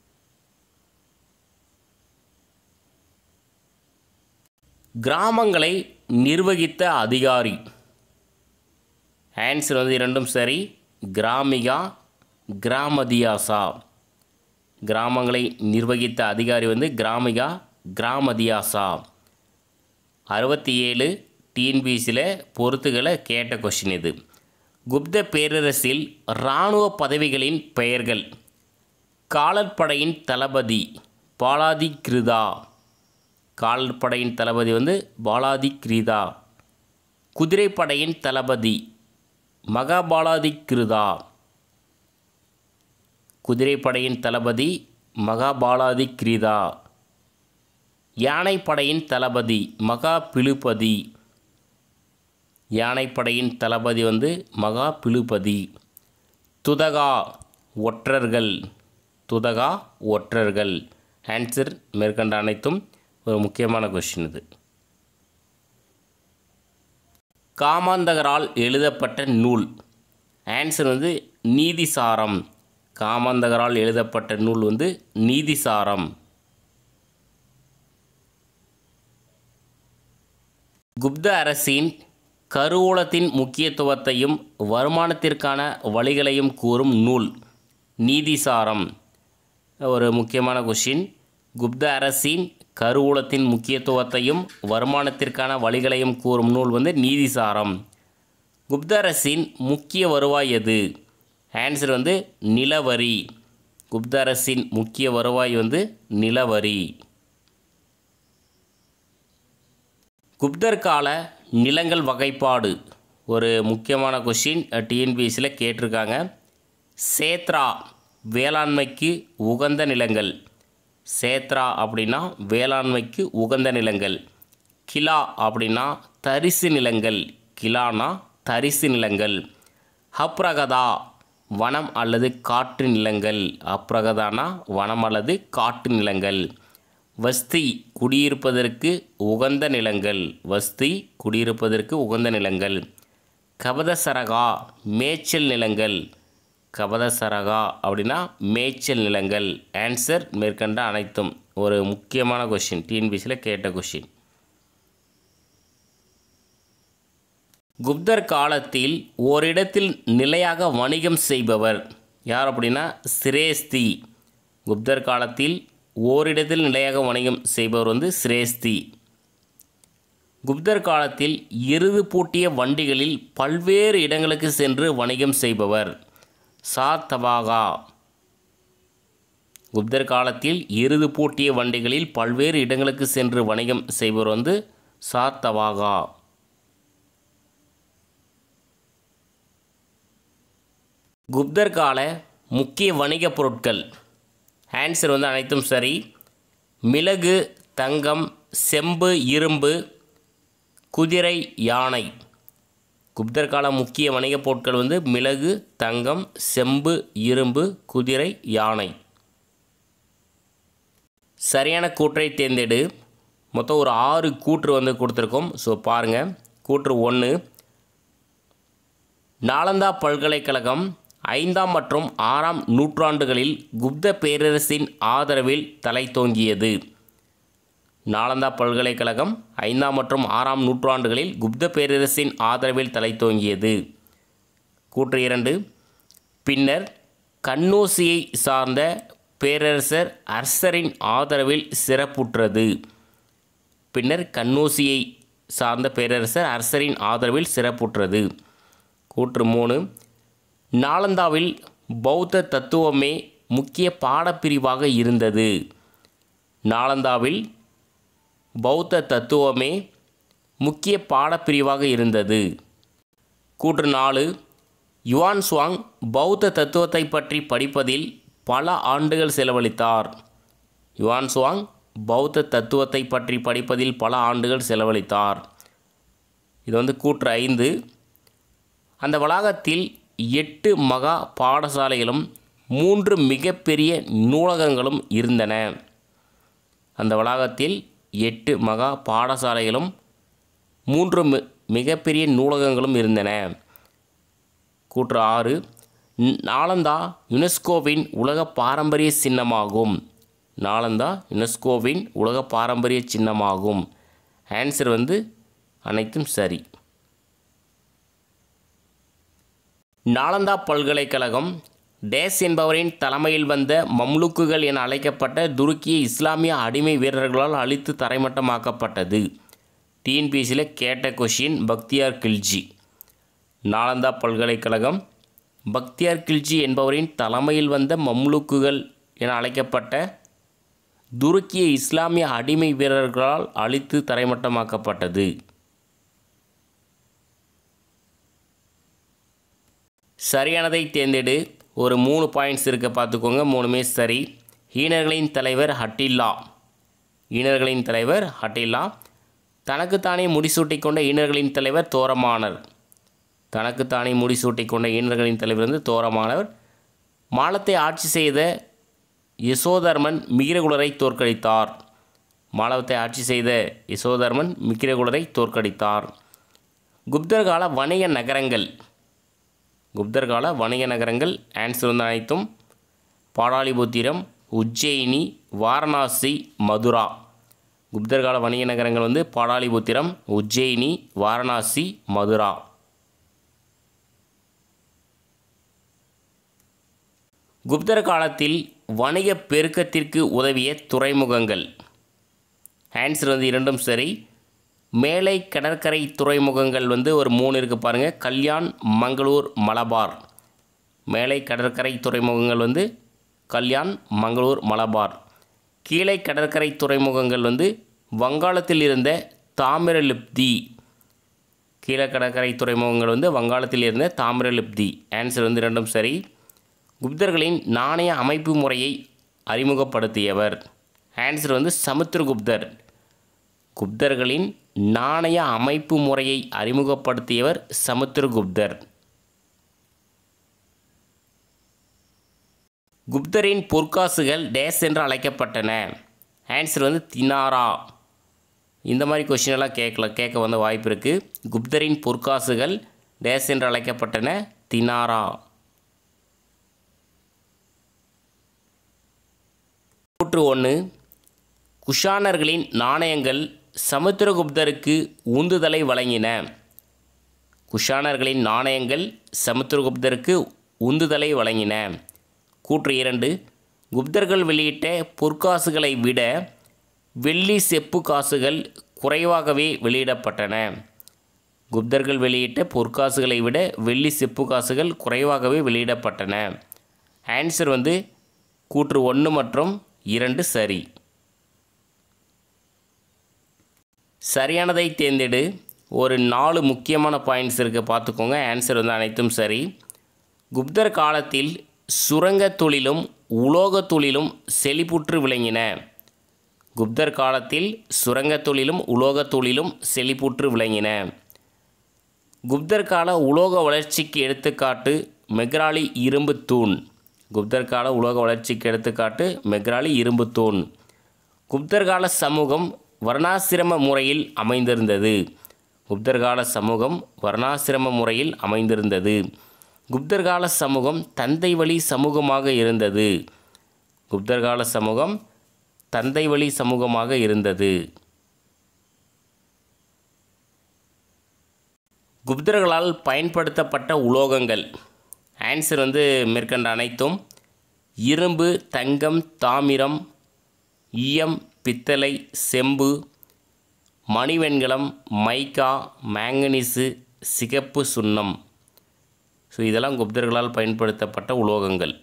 கிராமங்களை நிர்வகித்த அதிகாரி. ஆன்சர் வந்து இரண்டும் சரி. கிராமிகா, கிராமதியாசா. கிராமங்களை நிர்வகித்த அதிகாரி வந்து கிராமிகா, கிராமதியாசா. அறுபத்தி ஏழு டிஎன்பிசியில் பொறுத்துகளை கேட்ட கொஷின் இது. குப்த பேரரசில் இராணுவ பதவிகளின் பெயர்கள். காலாட்படையின் தளபதி பாலாதிகிருதா. காலாட்படையின் தளபதி வந்து பாலாதிகிருதா. குதிரைப்படையின் தளபதி மகாபாலாதிகிருதா. குதிரைப்படையின் தளபதி மகாபாலாதிகிருதா. யானைப்படையின் தளபதி மகாபிலுபதி. யானைப்படையின் தளபதி வந்து மகாபிலுபதி. துதகா ஒற்றர்கள். துதகா ஒற்றர்கள். ஆன்சர் மேற்கண்ட அனைத்தும் ஒரு முக்கியமான கொஸ்டின் இது. காமாந்தகரால் எழுதப்பட்ட நூல். ஆன்சர் வந்து நீதிசாரம். காமாந்தகரால் எழுதப்பட்ட நூல் வந்து நீதிசாரம். குப்த அரசின் கருவூலத்தின் முக்கியத்துவத்தையும் வருமானத்திற்கான வழிகளையும் கூறும் நூல் நீதிசாரம். ஒரு முக்கியமான கொஷின். குப்த அரசின் கருவூலத்தின் முக்கியத்துவத்தையும் வருமானத்திற்கான வழிகளையும் கூறும் நூல் வந்து நீதிசாரம். குப்த அரசின் முக்கிய வருவாய் எது? ஆன்சர் வந்து நிலவரி. குப்த அரசின் முக்கிய வருவாய் வந்து நிலவரி. குப்தர் கால நிலங்கள் வகைப்பாடு. ஒரு முக்கியமான கொஷின் டிஎன்பிஎஸ்சியில் கேட்டிருக்காங்க. சேத்ரா வேளாண்மைக்கு உகந்த நிலங்கள். சேத்ரா அப்படின்னா வேளாண்மைக்கு உகந்த நிலங்கள். கிலா அப்படின்னா தரிசு நிலங்கள். கிலானா தரிசு நிலங்கள். அப்ரகதா வனம் அல்லது காட்டு நிலங்கள். அப்ரகதானா வனம் அல்லது காட்டு நிலங்கள். வஸ்தி குடியிருப்பதற்கு உகந்த நிலங்கள். வஸ்தி குடியிருப்பதற்கு உகந்த நிலங்கள். கபதசரகா மேய்ச்சல் நிலங்கள். கபதசரகா அப்படின்னா மேய்ச்சல் நிலங்கள். ஆன்சர் மேற்கண்ட அனைத்தும். ஒரு முக்கியமான கொஷின் டிஎன்பிசியில் கேட்ட கொஷின். குப்தர் காலத்தில் ஓரிடத்தில் நிலையாக வணிகம் செய்பவர் யார் அப்படின்னா சிரேஸ்தி. குப்தர் காலத்தில் ஓரிடத்தில் நிலையாக வணிகம் செய்பவர் வந்து சிரேஸ்தி. குப்தர் காலத்தில் எருது பூட்டிய வண்டிகளில் பல்வேறு இடங்களுக்கு சென்று வணிகம் செய்பவர் சாத்தவாகா. குப்தர் காலத்தில் எருது பூட்டிய வண்டிகளில் பல்வேறு இடங்களுக்கு சென்று வணிகம் செய்பவர் வந்து சாத்தவாகா. குப்தர் கால முக்கிய வணிகப் பொருட்கள். ஆன்சர் வந்து அனைத்தும் சரி. மிளகு, தங்கம், செம்பு, இரும்பு, குதிரை, யானை. குப்தர் கால முக்கிய வணிகப் பொருட்கள் வந்து மிளகு, தங்கம், செம்பு, இரும்பு, குதிரை, யானை. சரியான கூற்றை தேர்ந்தெடு. மொத்தம் ஒரு ஆறு கூற்று வந்து கொடுத்துருக்கோம். ஸோ பாருங்கள். கூற்று ஒன்று, நாலந்தா பல்கலைக்கழகம் ஐந்தாம் மற்றும் ஆறாம் நூற்றாண்டுகளில் குப்த பேரரசின் ஆதரவில் தலை தோங்கியது. நாலந்தா பல்கலைக்கழகம் ஐந்தாம் மற்றும் ஆறாம் நூற்றாண்டுகளில் குப்த பேரரசின் ஆதரவில் தலை தோங்கியது. கூற்று இரண்டு, பின்னர் கன்னௌசியை சார்ந்த பேரரசர் அர்சரின் ஆதரவில் சிறப்புற்றது. பின்னர் கன்னௌசியை சார்ந்த பேரரசர் அரசரின் ஆதரவில் சிறப்புற்றது. கூற்று மூணு, நாலந்தாவில் பௌத்த தத்துவமே முக்கிய பாடப்பிரிவாக இருந்தது. நாலந்தாவில் பௌத்த தத்துவமே முக்கிய பாடப்பிரிவாக இருந்தது. கூற்று நாலு, யுவான் சுவாங் பௌத்த தத்துவத்தை பற்றி படிப்பதில் பல ஆண்டுகள் செலவழித்தார். யுவான் சுவாங் பௌத்த தத்துவத்தை பற்றி படிப்பதில் பல ஆண்டுகள் செலவழித்தார். இது வந்து கூற்று ஐந்து, அந்த வளாகத்தில் எட்டு மகா பாடசாலைகளும் மூன்று மிகப்பெரிய நூலகங்களும் இருந்தன. அந்த வளாகத்தில் எட்டு மகா பாடசாலைகளும் மூன்று மிகப்பெரிய நூலகங்களும் இருந்தன. கூற்று ஆறு, நாலந்தா யுனெஸ்கோவின் உலக பாரம்பரிய சின்னமாகும். நாலந்தா யுனெஸ்கோவின் உலக பாரம்பரிய சின்னமாகும். ஆன்சர் வந்து அனைத்தும் சரி. நாலந்தா பல்கலைக்கழகம் டேஸ் என்பவரின் தலைமையில் வந்த மம்லுக்குகள் என அழைக்கப்பட்ட துருக்கிய இஸ்லாமிய அடிமை வீரர்களால் அழித்து தரைமட்டமாக்கப்பட்டது. டிஎன்பிஎஸ்சியில் கேட்ட கொஷின் பக்தியார் கில்ஜி. நாலந்தா பல்கலைக்கழகம் பக்தியார் கில்ஜி என்பவரின் தலைமையில் வந்த மம்லுக்குகள் என அழைக்கப்பட்ட துருக்கிய இஸ்லாமிய அடிமை வீரர்களால் அழித்து தரைமட்டமாக்கப்பட்டது. சரியானதை தேர்ந்தெடு. ஒரு மூணு பாயிண்ட்ஸ் இருக்க பார்த்துக்கோங்க, மூணுமே சரி. ஈனர்களின் தலைவர் ஹட்டில்லா. ஈனர்களின் தலைவர் ஹட்டில்லா. தனக்குத்தானே முடிசூட்டி கொண்ட ஈனர்களின் தலைவர் தோரமானர். தனக்குத்தானே முடிசூட்டி கொண்ட ஈனர்களின் தலைவர் வந்து தோரமானவர். மாலத்தை ஆட்சி செய்த யசோதர்மன் மிகிரகுலரை தோற்கடித்தார். மாலவத்தை ஆட்சி செய்த யசோதர்மன் மிகிரகுலரை தோற்கடித்தார். குப்தர் கால வணிக நகரங்கள். குப்தர் கால வணிக நகரங்கள் ஆன்சர் வந்து அனைத்தும் பாடாலிபுத்திரம், உஜ்ஜயினி, வாரணாசி, மதுரா. குப்தர் கால வணிக நகரங்கள் வந்து பாடாலிபுத்திரம், உஜ்ஜயினி, வாரணாசி, மதுரா. குப்தர் காலத்தில் வணிக பெருக்கத்திற்கு உதவிய துறைமுகங்கள். ஆன்சர் வந்து இரண்டும் சரி. மேலை கடற்கரை துறைமுகங்கள் வந்து ஒரு மூணு இருக்குது பாருங்கள். கல்யாண், மங்களூர், மலபார். மேலை கடற்கரை துறைமுகங்கள் வந்து கல்யாண், மங்களூர், மலபார். கீழே கடற்கரை துறைமுகங்கள் வந்து வங்காளத்தில் இருந்த தாமிரலிப்தி. கீழே கடற்கரை துறைமுகங்கள் வந்து வங்காளத்தில் இருந்த தாமிரலிப்தி. ஆன்சர் வந்து இரண்டும் சரி. குப்தர்களின் நாணய அமைப்பு முறையை அறிமுகப்படுத்தியவர். ஆன்சர் வந்து சமுத்திரகுப்தர். குப்தர்களின் நாணய அமைப்பு முறையை அறிமுகப்படுத்தியவர் சமுத்திரகுப்தர். குப்தரின் பொற்காசுகள் டேஸ் என்று அழைக்கப்பட்டன. ஆன்சர் வந்து தினாரா. இந்த மாதிரி கொஷின் எல்லாம் கேட்கல கேட்க வந்த வாய்ப்பு இருக்குது. குப்தரின் பொற்காசுகள் டேஸ் என்று அழைக்கப்பட்டன தினாரா. கூற்று ஒன்று, குஷானர்களின் நாணயங்கள் சமுத்திரகுப்தருக்கு உந்துதலை வழங்கின. குஷானர்களின் நாணயங்கள் சமுத்திரகுப்தருக்கு உந்துதலை வழங்கின. கூற்று இரண்டு, குப்தர்கள் வெளியிட்ட பொற்காசுகளை விட வெள்ளி செப்பு காசுகள் குறைவாகவே வெளியிடப்பட்டன. குப்தர்கள் வெளியிட்ட பொற்காசுகளை விட வெள்ளி செப்பு காசுகள் குறைவாகவே வெளியிடப்பட்டன. ஆன்சர் வந்து கூற்று ஒன்று மற்றும் இரண்டு சரி. சரியானதை தேர்ந்தெடு. ஒரு நாலு முக்கியமான பாயிண்ட்ஸ் இருக்குது பார்த்துக்கோங்க. ஆன்சர் வந்து அனைத்தும் சரி. குப்தர் காலத்தில் சுரங்க தொழிலும் உலோக தொழிலும் செழிப்புற்று விளங்கின. குப்தர் காலத்தில் சுரங்க தொழிலும் உலோக தொழிலும் செழிப்புற்று விளங்கின. குப்தர் கால உலோக வளர்ச்சிக்கு எடுத்துக்காட்டு மெக்ராலி இரும்பு தூண். குப்தர் கால உலோக வளர்ச்சிக்கு எடுத்துக்காட்டு மெக்ராலி இரும்பு தூண். குப்தர் கால சமூகம் வர்ணாசிரம முறையில் அமைந்திருந்தது. குப்தர் கால சமூகம் வர்ணாசிரம முறையில் அமைந்திருந்தது. குப்தர் கால சமூகம் தந்தை வழி சமூகமாக இருந்தது. குப்தர் கால சமூகம் தந்தை வழி சமூகமாக இருந்தது. குப்தர்களால் பயன்படுத்தப்பட்ட உலோகங்கள். ஆன்சர் வந்து மேற்கண்ட அனைத்தும் இரும்பு, தங்கம், தாமிரம், ஈயம், பித்தளை, செம்பு, மணிவெண்கலம், மைக்கா, மேங்கனீசு, சிகப்பு சுண்ணம். ஸோ இதெல்லாம் குப்தர்களால் பயன்படுத்தப்பட்ட உலோகங்கள்.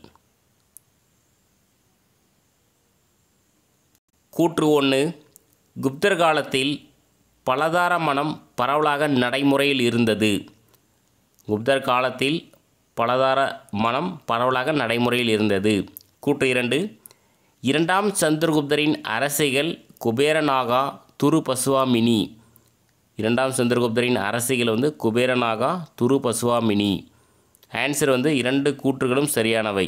கூற்று ஒன்று, குப்தர் காலத்தில் பலதார மனம் பரவலாக நடைமுறையில் இருந்தது. குப்தர் காலத்தில் பலதார மனம் பரவலாக நடைமுறையில் இருந்தது. கூற்று இரண்டு, இரண்டாம் சந்திரகுப்தரின் அரசிகள் குபேரநாகா, துரு பசுவாமினி. இரண்டாம் சந்திரகுப்தரின் அரசிகள் வந்து குபேரநாகா, துரு பசுவாமினி. ஆன்சர் வந்து இரண்டு கூற்றுகளும் சரியானவை.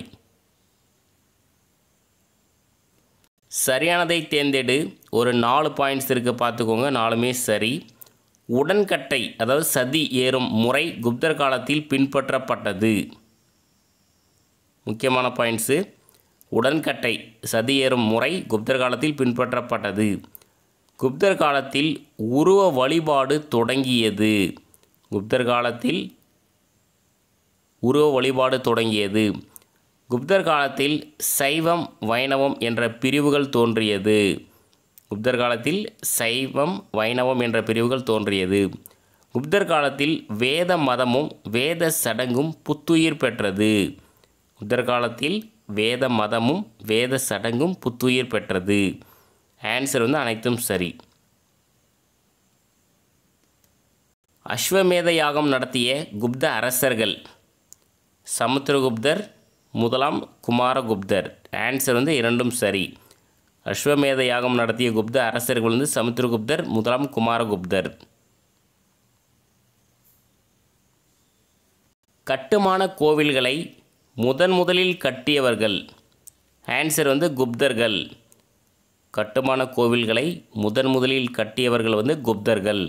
சரியானதை தேர்ந்தெடு. ஒரு நாலு பாயிண்ட்ஸ் இருக்குது, பார்த்துக்கோங்க. நாலுமே சரி. உடன்கட்டை அதாவது சதி ஏறும் முறை குப்தர் காலத்தில் பின்பற்றப்பட்டது. முக்கியமான பாயிண்ட்ஸு. உடன்கட்டை சதி ஏறும் முறை குப்தர் காலத்தில் பின்பற்றப்பட்டது. குப்தர் காலத்தில் உருவ வழிபாடு தொடங்கியது. குப்தர் காலத்தில் உருவ வழிபாடு தொடங்கியது. குப்தர் காலத்தில் சைவம், வைணவம் என்ற பிரிவுகள் தோன்றியது. குப்தர் காலத்தில் சைவம், வைணவம் என்ற பிரிவுகள் தோன்றியது. குப்தர் காலத்தில் வேத மதமும் வேத சடங்கும் புத்துயிர் பெற்றது. குப்தர் காலத்தில் வேத மதமும் வேத சடங்கும் புத்துயிர் பெற்றது. ஆன்சர் வந்து அனைத்தும் சரி. அஸ்வமேத யாகம் நடத்திய குப்த அரசர்கள். சமுத்திரகுப்தர், முதலாம் குமாரகுப்தர். ஆன்சர் வந்து இரண்டும் சரி. அஸ்வமேத யாகம் நடத்திய குப்த அரசர்கள் வந்து சமுத்திரகுப்தர், முதலாம் குமாரகுப்தர். கட்டுமான கோவில்களை முதன் முதலில் கட்டியவர்கள். ஆன்சர் வந்து குப்தர்கள். கட்டுமான கோவில்களை முதன் முதலில் கட்டியவர்கள் வந்து குப்தர்கள்.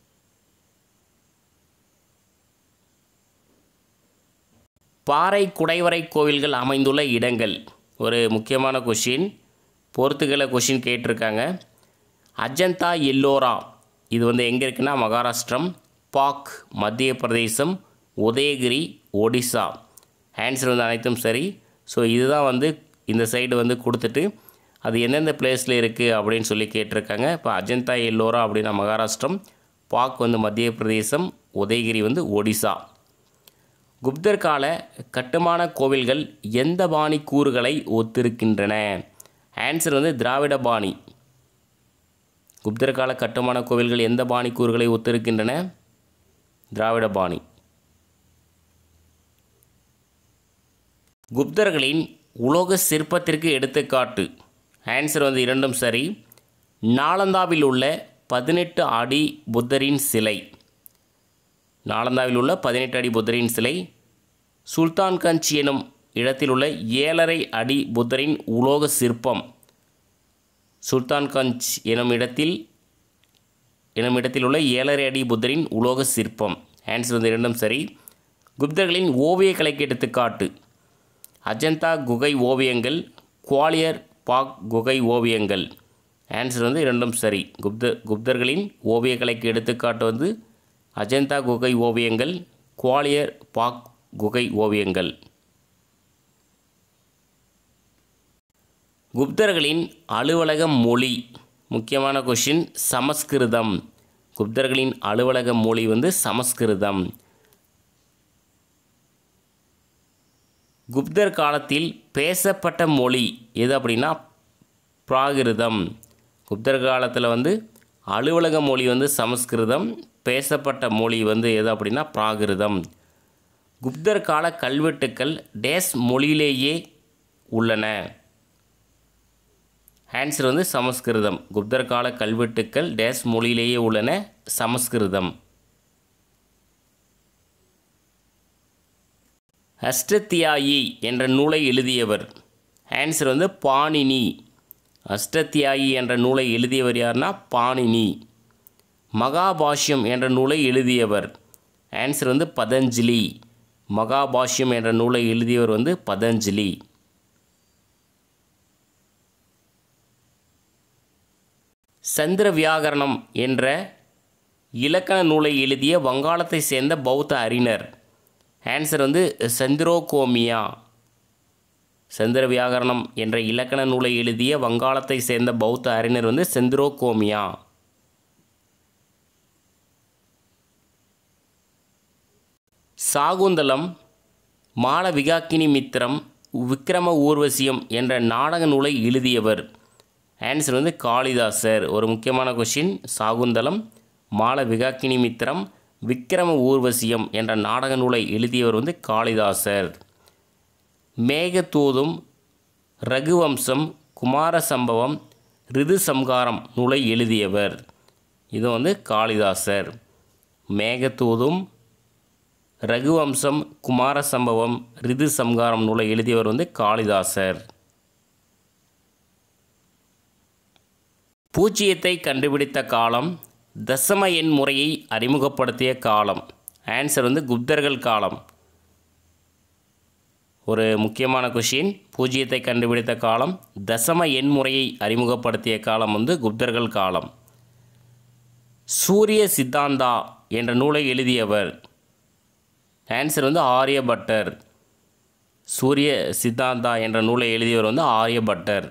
பாறை குடைவரை கோவில்கள் அமைந்துள்ள இடங்கள். ஒரு முக்கியமான கொஷின், போர்த்துகல கொஷின் கேட்டிருக்காங்க. அஜந்தா எல்லோரா இது வந்து எங்கே இருக்குன்னா மகாராஷ்டிரம், பாக் மத்திய பிரதேசம், உதயகிரி ஒடிசா. ஆன்சர் வந்து அனைத்தும் சரி. ஸோ இதுதான் வந்து இந்த சைடு வந்து கொடுத்துட்டு அது எந்தெந்த பிளேஸில் இருக்குது அப்படின்னு சொல்லி கேட்டிருக்காங்க. இப்போ அஜந்தா எல்லோரா அப்படின்னா மகாராஷ்டிரம், பாக் வந்து மத்திய பிரதேசம், உதயகிரி வந்து ஒடிசா. குப்தர் கால கட்டுமான கோவில்கள் எந்த பாணி கூறுகளை ஒத்திருக்கின்றன? ஆன்சர் வந்து திராவிட பாணி. குப்தர் கால கட்டுமான கோவில்கள் எந்த பாணி கூறுகளை ஒத்திருக்கின்றன? திராவிட பாணி. குப்தர்களின் உலோக சிற்பத்திற்கு எடுத்துக்காட்டு. ஆன்சர் வந்து இரண்டும் சரி. நாலந்தாவில் உள்ள பதினெட்டு அடி புத்தரின் சிலை. நாலந்தாவில் உள்ள பதினெட்டு அடி புத்தரின் சிலை. சுல்தான்கஞ்ச் எனும் இடத்தில் உள்ள ஏழரை அடி புத்தரின் உலோக சிற்பம். சுல்தான்கஞ்ச் எனும் இடத்தில் எனும் இடத்தில் உள்ள ஏழரை அடி புத்தரின் உலோக சிற்பம். ஆன்சர் வந்து இரண்டும் சரி. குப்தர்களின் ஓவிய கலைக்கு எடுத்துக்காட்டு. அஜந்தா குகை ஓவியங்கள், குவாலியர் பாக் குகை ஓவியங்கள். ஆன்சர் வந்து இரண்டும் சரி. குப்த குப்தர்களின் ஓவிய கலைக்கு எடுத்துக்காட்டு வந்து அஜந்தா குகை ஓவியங்கள், குவாலியர் பாக் குகை ஓவியங்கள். குப்தர்களின் அலுவலக மொழி. முக்கியமான கொஷின், சமஸ்கிருதம். குப்தர்களின் அலுவலக மொழி வந்து சமஸ்கிருதம். குப்தர் காலத்தில் பேசப்பட்ட மொழி எது அப்படின்னா பிராகிருதம். குப்தர் காலத்தில் வந்து அலுவலக மொழி வந்து சமஸ்கிருதம், பேசப்பட்ட மொழி வந்து எது அப்படின்னா பிராகிருதம். குப்தர் கால கல்வெட்டுக்கள் டேஸ் மொழியிலேயே உள்ளன. ஆன்சர் வந்து சமஸ்கிருதம். குப்தர் கால கல்வெட்டுக்கள் டேஸ் மொழியிலேயே உள்ளன, சமஸ்கிருதம். அஷ்டத்தியாயி என்ற நூலை எழுதியவர். ஆன்சர் வந்து பாணினி. அஷ்டத்தியாயி என்ற நூலை எழுதியவர் யாருன்னா பாணினி. மகாபாஷ்யம் என்ற நூலை எழுதியவர். ஆன்சர் வந்து பதஞ்சலி. மகாபாஷ்யம் என்ற நூலை எழுதியவர் வந்து பதஞ்சலி. சந்திர வியாகரணம் என்ற இலக்கண நூலை எழுதிய வங்காளத்தை சேர்ந்த பௌத்த அறிஞர். ஆன்சர் வந்து சந்திரோகோமியா. சந்திர வியாகரணம் என்ற இலக்கண நூலை எழுதிய வங்காளத்தை சேர்ந்த பௌத்த அறிஞர் வந்து சந்திரோகோமியா. சாகுந்தலம், மாளவிகாக்கினி மித்திரம், விக்ரம ஊர்வசியம் என்ற நாடக நூலை எழுதியவர். ஆன்சர் வந்து காளிதாசர். ஒரு முக்கியமான question. Shakuntalam, Malavikagnimitram, Vikramorvashiyam என்ற நாடக நூலை எழுதியவர் வந்து காளிதாசர். மேகதூதும், ரகுவம்சம், குமார சம்பவம், ரிது சம்ஹாரம் நூலை எழுதியவர். இது வந்து காளிதாசர். மேகதூதும், ரகுவம்சம், குமார சம்பவம், ரிது சம்ஹாரம் நூலை எழுதியவர் வந்து காளிதாசர். பூஜ்ஜியத்தை கண்டுபிடித்த காலம், தசம எண் முறையை அறிமுகப்படுத்திய காலம். ஆன்சர் வந்து குப்தர்கள் காலம். ஒரு முக்கியமான கொஷின். பூஜ்ஜியத்தை கண்டுபிடித்த காலம், தசம எண் முறையை அறிமுகப்படுத்திய காலம் வந்து குப்தர்கள் காலம். சூரிய சித்தாந்தா என்ற நூலை எழுதியவர். ஆன்சர் வந்து ஆரியபட்டர். சூரிய சித்தாந்தா என்ற நூலை எழுதியவர் வந்து ஆரியபட்டர்.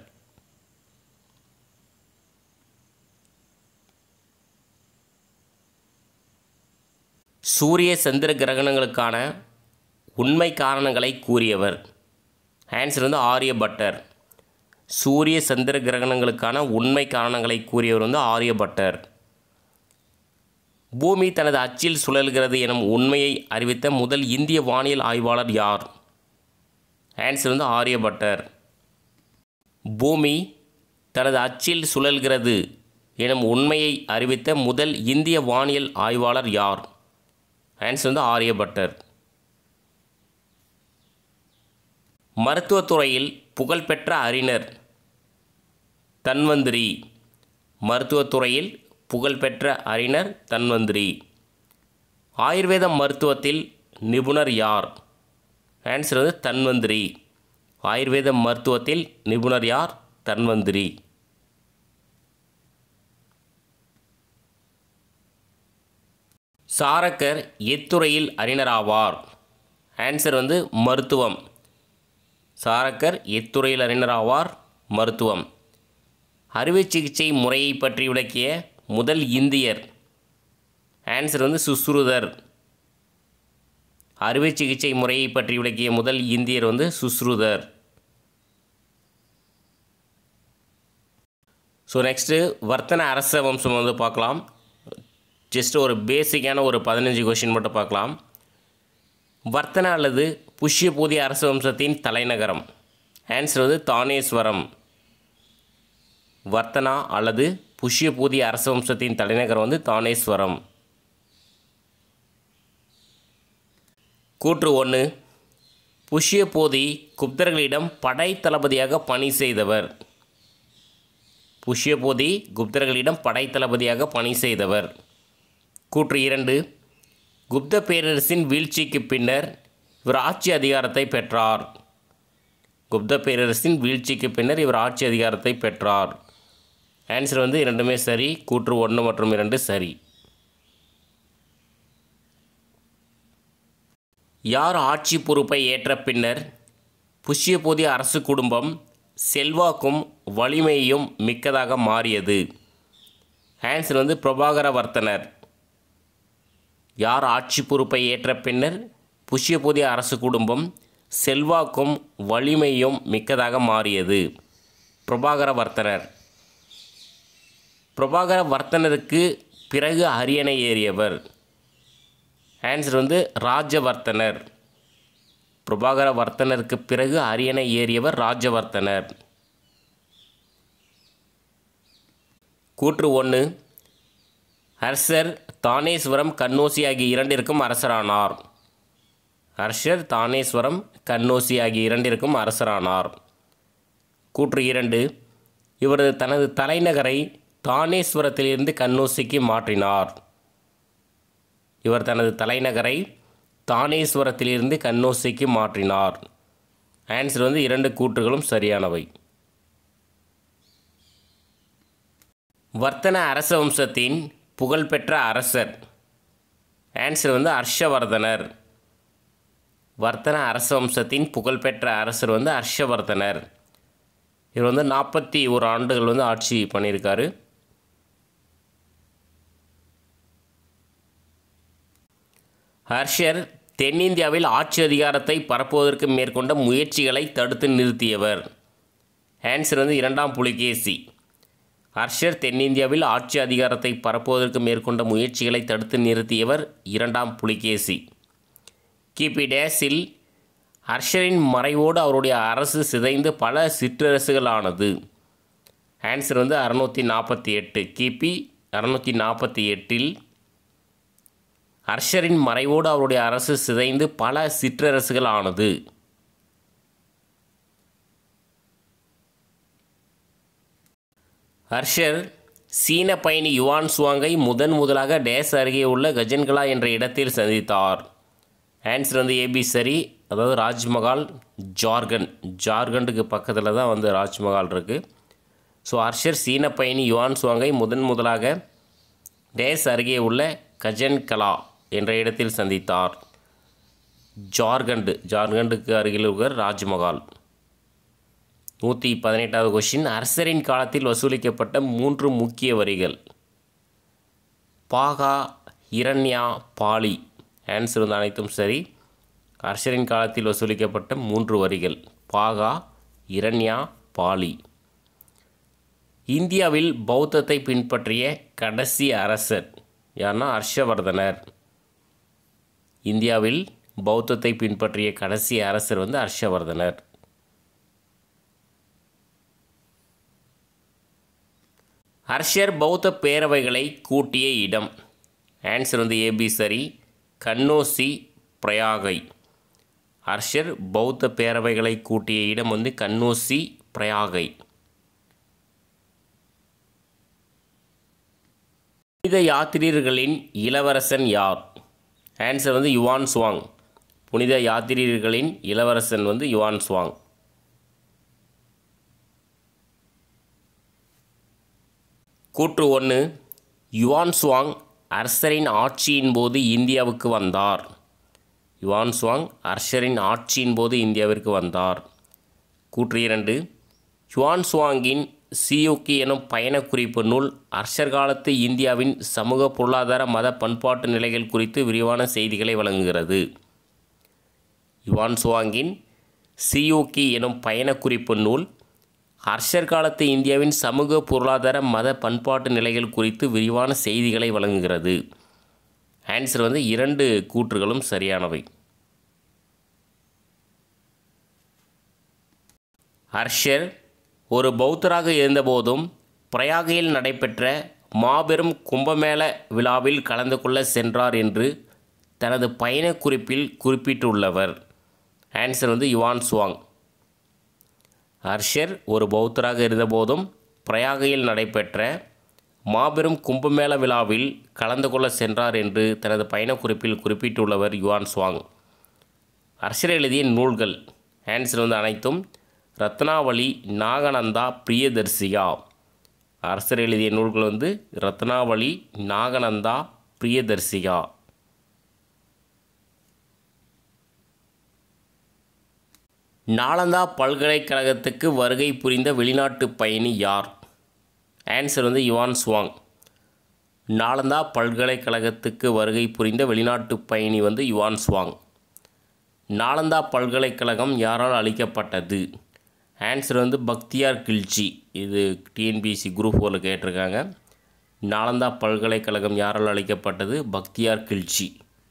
சூரிய சந்திர கிரகணங்களுக்கான உண்மை காரணங்களை கூறியவர். ஆன்சர் வந்து ஆரியபட்டர். சூரிய சந்திர கிரகணங்களுக்கான உண்மை காரணங்களை கூறியவர் வந்து ஆரியபட்டர். பூமி தனது அச்சில் சுழல்கிறது எனும் உண்மையை அறிவித்த முதல் இந்திய வானியல் ஆய்வாளர் யார்? ஆன்சர் வந்து ஆரியபட்டர். பூமி தனது அச்சில் சுழல்கிறது எனும் உண்மையை அறிவித்த முதல் இந்திய வானியல் ஆய்வாளர் யார்? ஆன்சர் வந்து ஆரியபட்டர். மருத்துவத்துறையில் புகழ்பெற்ற அறிஞர் தன்வந்திரி. மருத்துவத்துறையில் புகழ்பெற்ற அறிஞர் தன்வந்திரி. ஆயுர்வேத மருத்துவத்தில் நிபுணர் யார்? ஆன்சர் வந்து தன்வந்திரி. ஆயுர்வேத மருத்துவத்தில் நிபுணர் யார்? தன்வந்திரி. சாரக்கர் எத்துறையில் அறிஞராவார்? ஆன்சர் வந்து மருத்துவம். சாரக்கர் எத்துறையில் அறிஞராவார்? மருத்துவம். அறுவை சிகிச்சை முறையை பற்றி விளக்கிய முதல் இந்தியர்? ஆன்சர் வந்து சுஸ்ருதர். அறுவை சிகிச்சை முறையை பற்றி விளக்கிய முதல் இந்தியர் வந்து சுஸ்ருதர். ஸோ நெக்ஸ்ட்டு வர்த்தன அரச வம்சம் வந்து பார்க்கலாம். ஜஸ்ட் ஒரு பேசிக்கான ஒரு பதினஞ்சு கொஷின் மட்டும் பார்க்கலாம். வர்த்தன அல்லது புஷ்யபூதி அரச வம்சத்தின் தலைநகரம்? ஆன்சர் வந்து தானேஸ்வரம். வர்த்தனா அல்லது புஷ்யபூதி அரச வம்சத்தின் தலைநகரம் வந்து தானேஸ்வரம். கூற்று ஒன்று. புஷ்யபூதி குப்தர்களிடம் படை தளபதியாக பணி செய்தவர். புஷ்யபூதி குப்தர்களிடம் படை தளபதியாக பணி செய்தவர். கூற்று இரண்டு. குப்த பேரரசின் வீழ்ச்சிக்கு பின்னர் இவர் ஆட்சி அதிகாரத்தை பெற்றார். குப்த பேரரசின் வீழ்ச்சிக்கு பின்னர் இவர் ஆட்சி அதிகாரத்தை பெற்றார். ஆன்சர் வந்து இரண்டுமே சரி. கூற்று ஒன்று மற்றும் இரண்டு சரி. யார் ஆட்சி பொறுப்பை ஏற்ற பின்னர் புஷ்யபூதி அரசு குடும்பம் செல்வாக்கும் வலிமையும் மிக்கதாக மாறியது? ஆன்சர் வந்து பிரபாகரவர்த்தனர். யார் ஆட்சி பொறுப்பை ஏற்ற பின்னர் புஷ்யபூதி அரசு குடும்பம் செல்வாக்கும் வலிமையும் மிக்கதாக மாறியது? பிரபாகரவர்த்தனர். பிரபாகரவர்த்தனருக்கு பிறகு அரியணை ஏறியவர்? ஆன்சர் வந்து ராஜவர்த்தனர். பிரபாகரவர்த்தனருக்கு பிறகு அரியணை ஏறியவர் ராஜவர்த்தனர். கூற்று ஒன்று. ஹர்ஷர் தானேஸ்வரம் கண்ணோசி ஆகிய இரண்டிற்கும் அரசரானார். ஹர்ஷர் தானேஸ்வரம் கண்ணோசி ஆகிய இரண்டிற்கும் அரசரானார். கூற்று இரண்டு. இவர் தனது தலைநகரை தானேஸ்வரத்திலிருந்து கண்ணோசிக்கு மாற்றினார். இவர் தனது தலைநகரை தானேஸ்வரத்திலிருந்து கண்ணோசிக்கு மாற்றினார். ஆன்சர் வந்து இரண்டு கூற்றுகளும் சரியானவை. வர்த்தன அரச வம்சத்தின் புகழ்பெற்ற அரசர்? ஆன்சர் வந்து ஹர்ஷவர்தனர். வர்த்தன அரச வம்சத்தின் புகழ்பெற்ற அரசர் வந்து ஹர்ஷவர்தனர். இவர் வந்து நாற்பத்தி ஒரு ஆண்டுகள் வந்து ஆட்சி பண்ணியிருக்காரு. ஹர்ஷர் தென்னிந்தியாவில் ஆட்சி அதிகாரத்தை பரப்புவதற்கு மேற்கொண்ட முயற்சிகளை தடுத்து நிறுத்தியவர். ஆன்சர் வந்து இரண்டாம் புலிகேசி. ஹர்ஷர் தென்னிந்தியாவில் ஆட்சி அதிகாரத்தை பரப்புவதற்கு மேற்கொண்ட முயற்சிகளை தடுத்து நிறுத்தியவர் இரண்டாம் புலிகேசி. கிபி டேஸில் ஹர்ஷரின் மறைவோடு அவருடைய அரசு சிதைந்து பல சிற்றரசுகளானது. ஆன்சர் வந்து அறுநூற்றி நாற்பத்தி எட்டு. கிபி அறுநூற்றி நாற்பத்தி எட்டில் ஹர்ஷரின் மறைவோடு அவருடைய அரசு சிதைந்து பல சிற்றரசுகள் ஆனது. ஹர்ஷர் சீன பயணி யுவான் சுவாங்கை முதன் முதலாக டேஸ் அருகே உள்ள கஜன்கலா என்ற இடத்தில் சந்தித்தார். ஆன்சர் வந்து ஏபி சரி. அதாவது ராஜ்மஹால் ஜார்க்கண்ட், ஜார்க்கண்டுக்கு பக்கத்தில் தான் வந்து ராஜ்மஹால் இருக்குது. ஸோ ஹர்ஷர் சீன பயணி யுவான் சுவாங்கை முதன் முதலாக டேஸ் அருகே உள்ள கஜன்கலா என்ற இடத்தில் சந்தித்தார். ஜார்க்கண்டு, ஜார்க்கண்டுக்கு அருகில் இருக்கிற ராஜ்மஹால். நூற்றி பதினெட்டாவது கொஷின். ஹர்ஷரின் காலத்தில் வசூலிக்கப்பட்ட மூன்று முக்கிய வரிகள். பாகா, இரண்யா, பாலி. ஆன்சர் வந்து அனைத்தும் சரி. ஹர்ஷரின் காலத்தில் வசூலிக்கப்பட்ட மூன்று வரிகள் பாகா, இரண்யா, பாலி. இந்தியாவில் பௌத்தத்தை பின்பற்றிய கடைசி அரசர் யார்னா ஹர்ஷவர்தனர். இந்தியாவில் பௌத்தத்தை பின்பற்றிய கடைசி அரசர் வந்து ஹர்ஷவர்தனர். ஹர்ஷர் பௌத்த பேரவைகளை கூட்டிய இடம். ஆன்சர் வந்து ஏபி சரி. கன்னோசி, பிரயாகை. ஹர்ஷர் பௌத்த பேரவைகளை கூட்டிய இடம் வந்து கன்னோசி, பிரயாகை. புனித யாத்திரிகர்களின் இளவரசன் யார்? ஆன்சர் வந்து யுவான் சுவாங். புனித யாத்திரிகர்களின் இளவரசன் வந்து யுவான் சுவாங். கூற்று ஒன்று. யுவான் சுவாங் ஹர்ஷரின் ஆட்சியின் போது இந்தியாவுக்கு வந்தார். யுவான் சுவாங் ஹர்ஷரின் ஆட்சியின் போது இந்தியாவிற்கு வந்தார். கூற்று இரண்டு. யுவான் சுவாங்கின் சியூக்கி எனும் பயண குறிப்பு நூல் ஹர்ஷர் காலத்து இந்தியாவின் சமூக, பொருளாதார, மத, பண்பாட்டு நிலைகள் குறித்து விரிவான செய்திகளை வழங்குகிறது. யுவான் சுவாங்கின் சியூக்கி எனும் பயண குறிப்பு நூல் ஹர்ஷர் காலத்து இந்தியாவின் சமூக, பொருளாதார, மத, பண்பாட்டு நிலைகள் குறித்து விரிவான செய்திகளை வழங்குகிறது. ஆன்சர் வந்து இரண்டு கூற்றுகளும் சரியானவை. ஹர்ஷர் ஒரு பௌத்தராக இருந்தபோதும் பிரயாகையில் நடைபெற்ற மாபெரும் கும்பமேள விழாவில் கலந்து கொள்ள சென்றார் என்று தனது பயண குறிப்பில் குறிப்பிட்டுள்ளவர். ஆன்சர் வந்து யுவான் சுவாங். ஹர்ஷர் ஒரு பௌத்தராக இருந்தபோதும் பிரயாகையில் நடைபெற்ற மாபெரும் கும்பமேள விழாவில் கலந்து கொள்ள சென்றார் என்று தனது பயணக்குறிப்பில் குறிப்பிட்டுள்ளவர் யுவான் சுவாங். ஹர்ஷர் எழுதிய நூல்கள். ஆன்சர் வந்து அனைத்தும் ரத்னாவளி, நாகநந்தா, பிரியதர்சியா. ஹர்ஷர் எழுதிய நூல்கள் வந்து ரத்னாவளி, நாகநந்தா, பிரியதர்சியா. நாலந்தா பல்கலைக்கழகத்துக்கு வருகை புரிந்த வெளிநாட்டு பயணி யார்? ஆன்சர் வந்து யுவான் சுவாங். நாலந்தா பல்கலைக்கழகத்துக்கு வருகை புரிந்த வெளிநாட்டு பயணி வந்து யுவான் சுவாங். நாலந்தா பல்கலைக்கழகம் யாரால் அளிக்கப்பட்டது? ஆன்சர் வந்து பக்தியார் கில்ஜி. இது டிஎன்பிஎஸ்சி குரூப் ஃபோரில் கேட்டிருக்காங்க. நாலந்தா பல்கலைக்கழகம் யாரால் அளிக்கப்பட்டது? பக்தியார் கில்ஜி.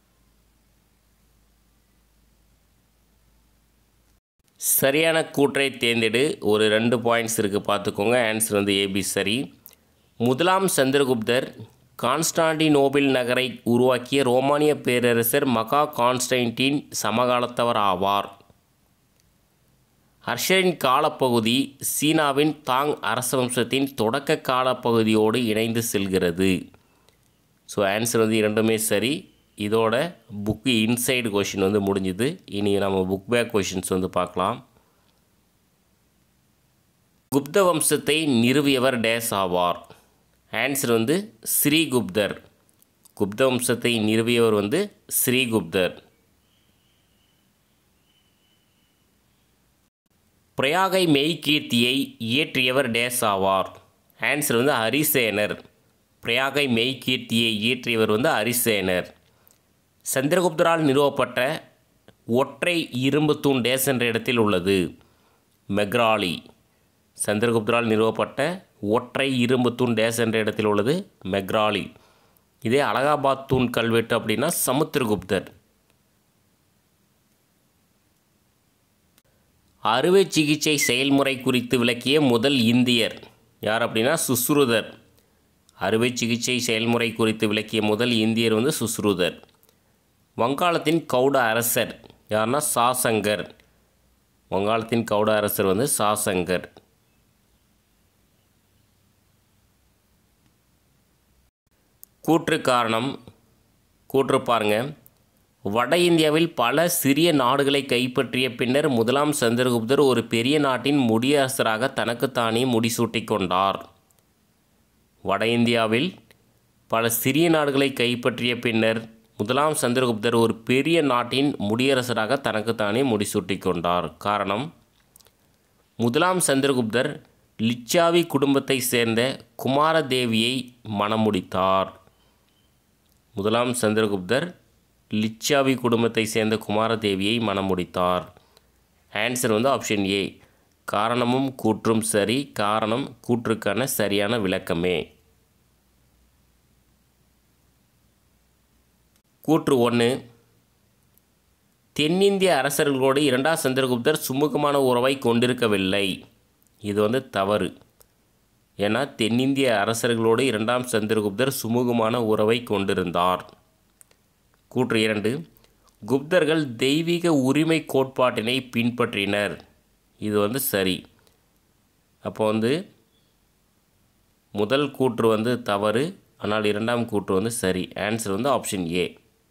சரியான கூற்றை தேர்ந்தெடு. ஒரு ரெண்டு பாயிண்ட்ஸ் இருக்குது பார்த்துக்கோங்க. ஆன்சர் வந்து ஏபி சரி. முதலாம் சந்திரகுப்தர் கான்ஸ்டாண்டினோபிள் நகரை உருவாக்கிய ரோமானிய பேரரசர் மகா கான்ஸ்டைன்டின் சமகாலத்தவர் ஆவார். ஹர்ஷரின் காலப்பகுதி சீனாவின் தாங் அரசவம்சத்தின் தொடக்க காலப்பகுதியோடு இணைந்து செல்கிறது. ஸோ ஆன்சர் வந்து இரண்டுமே சரி. இதோட புக்கு இன்சைடு கொஷின் வந்து முடிஞ்சுது. இனி நம்ம புக் பேக் கொஷின்ஸ் வந்து பார்க்கலாம். குப்த வம்சத்தை நிறுவியவர் டேஸ் ஆவார். ஆன்சர் வந்து ஸ்ரீகுப்தர். குப்த வம்சத்தை நிறுவியவர் வந்து ஸ்ரீகுப்தர். பிரயாகை மெய்கீர்த்தியை இயற்றியவர் டேஸ் ஆவார். ஆன்சர் வந்து ஹரிசேனர். பிரயாகை மெய்கீர்த்தியை இயற்றியவர் வந்து ஹரிசேனர். சந்திரகுப்தரால் நிறுவப்பட்ட ஒற்றை இரும்பு தூண் டேஸ் என்ற இடத்தில் உள்ளது. மெக்ராலி. சந்திரகுப்தரால் நிறுவப்பட்ட ஒற்றை இரும்பு தூண் டேஸ் என்ற இடத்தில் உள்ளது. மெக்ராலி. இதே அலகாபாத் தூண் கல்வெட்டு அப்படின்னா சமுத்திரகுப்தர். அறுவை சிகிச்சை செயல்முறை குறித்து விளக்கிய முதல் இந்தியர் யார் அப்படின்னா சுஸ்ருதர். அறுவை சிகிச்சை செயல்முறை குறித்து விளக்கிய முதல் இந்தியர் வந்து சுஸ்ருதர். வங்காளத்தின் கௌட அரசர் யாருன்னா சாசங்கர். வங்காளத்தின் கௌட அரசர் வந்து சாசங்கர். கூற்று காரணம். கூற்று பாருங்க. வட இந்தியாவில் பல சிறிய நாடுகளை கைப்பற்றிய பின்னர் முதலாம் சந்திரகுப்தர் ஒரு பெரிய நாட்டின் முடியரசராக தனக்குத்தானே முடிசூட்டி கொண்டார். வட இந்தியாவில் பல சிறிய நாடுகளை கைப்பற்றிய பின்னர் முதலாம் சந்திரகுப்தர் ஒரு பெரிய நாட்டின் முடியரசராக தனக்குத்தானே முடிசூட்டி கொண்டார். காரணம், முதலாம் சந்திரகுப்தர் லிச்சாவி குடும்பத்தை சேர்ந்த குமாரதேவியை மணமுடித்தார். முதலாம் சந்திரகுப்தர் லிச்சாவி குடும்பத்தை சேர்ந்த குமாரதேவியை மணமுடித்தார். ஆன்சர் வந்து ஆப்ஷன் ஏ. காரணமும் கூற்றும் சரி. காரணம் கூற்றுக்கான சரியான விளக்கமே. கூற்று ஒன்று. தென்னிந்திய அரசர்களோடு இரண்டாம் சந்திரகுப்தர் சுமூகமான உறவை கொண்டிருக்கவில்லை. இது வந்து தவறு. ஏன்னா தென்னிந்திய அரசர்களோடு இரண்டாம் சந்திரகுப்தர் சுமூகமான உறவை கொண்டிருந்தார். கூற்று இரண்டு. குப்தர்கள் தெய்வீக உரிமை கோட்பாட்டினை பின்பற்றினர். இது வந்து சரி. அப்போ வந்து முதல் கூற்று வந்து தவறு, ஆனால் இரண்டாம் கூற்று வந்து சரி. ஆன்சர் வந்து ஆப்ஷன் ஏ.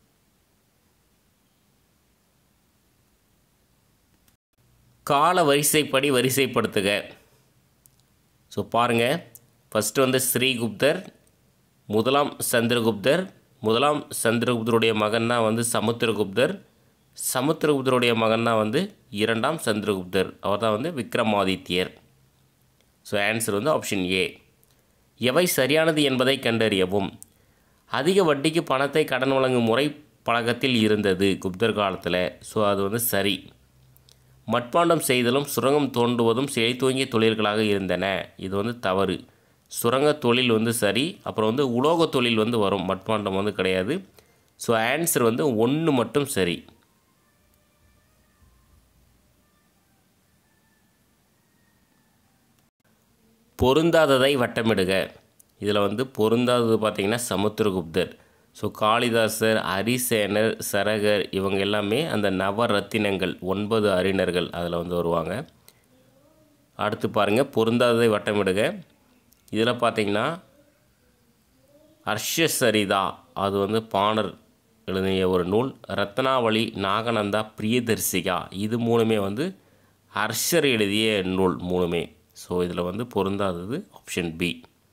கால வரிசைப்படி வரிசைப்படுத்துக. ஸோ பாருங்கள், ஃபஸ்ட்டு வந்து ஸ்ரீகுப்தர், முதலாம் சந்திரகுப்தர், முதலாம் சந்திரகுப்தருடைய மகன் தான் வந்து சமுத்திரகுப்தர், சமுத்திரகுப்தருடைய மகன் தான் வந்து இரண்டாம் சந்திரகுப்தர், அவர் தான் வந்து விக்ரமாதித்யர். ஸோ ஆன்சர் வந்து ஆப்ஷன் ஏ. எவை சரியானது என்பதை கண்டறியவும். அதிக வட்டிக்கு பணத்தை கடன் வழங்கும் முறை பழக்கத்தில் இருந்தது குப்தர் காலத்தில். ஸோ அது வந்து சரி. மட்பாண்டம் செய்தலும் சுரங்கம் தோண்டுவதும் செழித்துவங்கிய தொழில்களாக இருந்தன. இது வந்து தவறு. சுரங்க தொழில் வந்து சரி. அப்புறம் வந்து உலோக தொழில் வந்து வரும், மட்பாண்டம் வந்து கிடையாது. ஸோ ஆன்சர் வந்து ஒன்று மட்டும் சரி. பொருந்தாததை வட்டமிடுக. இதில் வந்து பொருந்தாதது பார்த்திங்கன்னா சமுத்திரகுப்தர். ஸோ காளிதாசர், அரிசேனர், சரகர் இவங்க எல்லாமே அந்த நவரத்தினங்கள், ஒன்பது அறிஞர்கள் அதில் வந்து வருவாங்க. அடுத்து பாருங்கள், பொருந்தாததை வட்டமிடுக. இதில் பார்த்திங்கன்னா அர்ஷசரிதா, அது வந்து பாணர் எழுதிய ஒரு நூல். ரத்னாவளி, நாகநந்தா, பிரியதர்சிகா, இது மூணுமே வந்து ஹர்ஷர் எழுதிய நூல் மூணுமே. ஸோ இதில் வந்து பொருந்தாதது ஆப்ஷன் பி.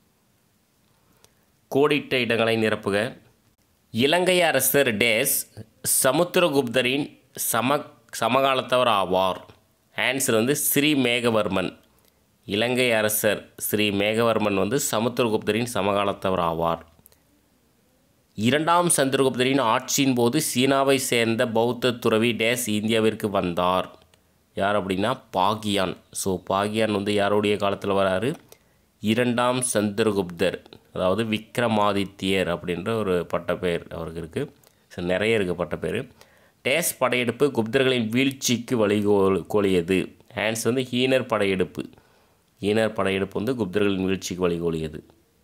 கோடிட்ட இடங்களை நிரப்புக. இலங்கை அரசர் டேஸ் சமுத்திரகுப்தரின் சம சமகாலத்தவர் ஆவார். ஆன்சர் வந்து ஸ்ரீ மேகவர்மன். இலங்கை அரசர் ஸ்ரீ மேகவர்மன் வந்து சமுத்திரகுப்தரின் சமகாலத்தவர் ஆவார். இரண்டாம் சந்திரகுப்தரின் ஆட்சியின் போது சீனாவை சேர்ந்த பௌத்த துறவி டேஸ் இந்தியாவிற்கு வந்தார். யார் அப்படின்னா பாகியான். ஸோ பாகியான் வந்து யாருடைய காலத்தில் வராரு? இரண்டாம் சந்திரகுப்தர், அதாவது விக்ரமாதித்யர் அப்படின்ற ஒரு பட்டப்பெயர் அவருக்கு இருக்குது. ஸோ நிறைய இருக்குது பட்டப்பேர். டேஸ் படையெடுப்பு குப்தர்களின் வீழ்ச்சிக்கு வழிகோல் கோலியது. ஆன்சர் வந்து ஹீனர் படையெடுப்பு. ஹீனர் படையெடுப்பு வந்து குப்தர்களின் வீழ்ச்சிக்கு வழிகோலியது.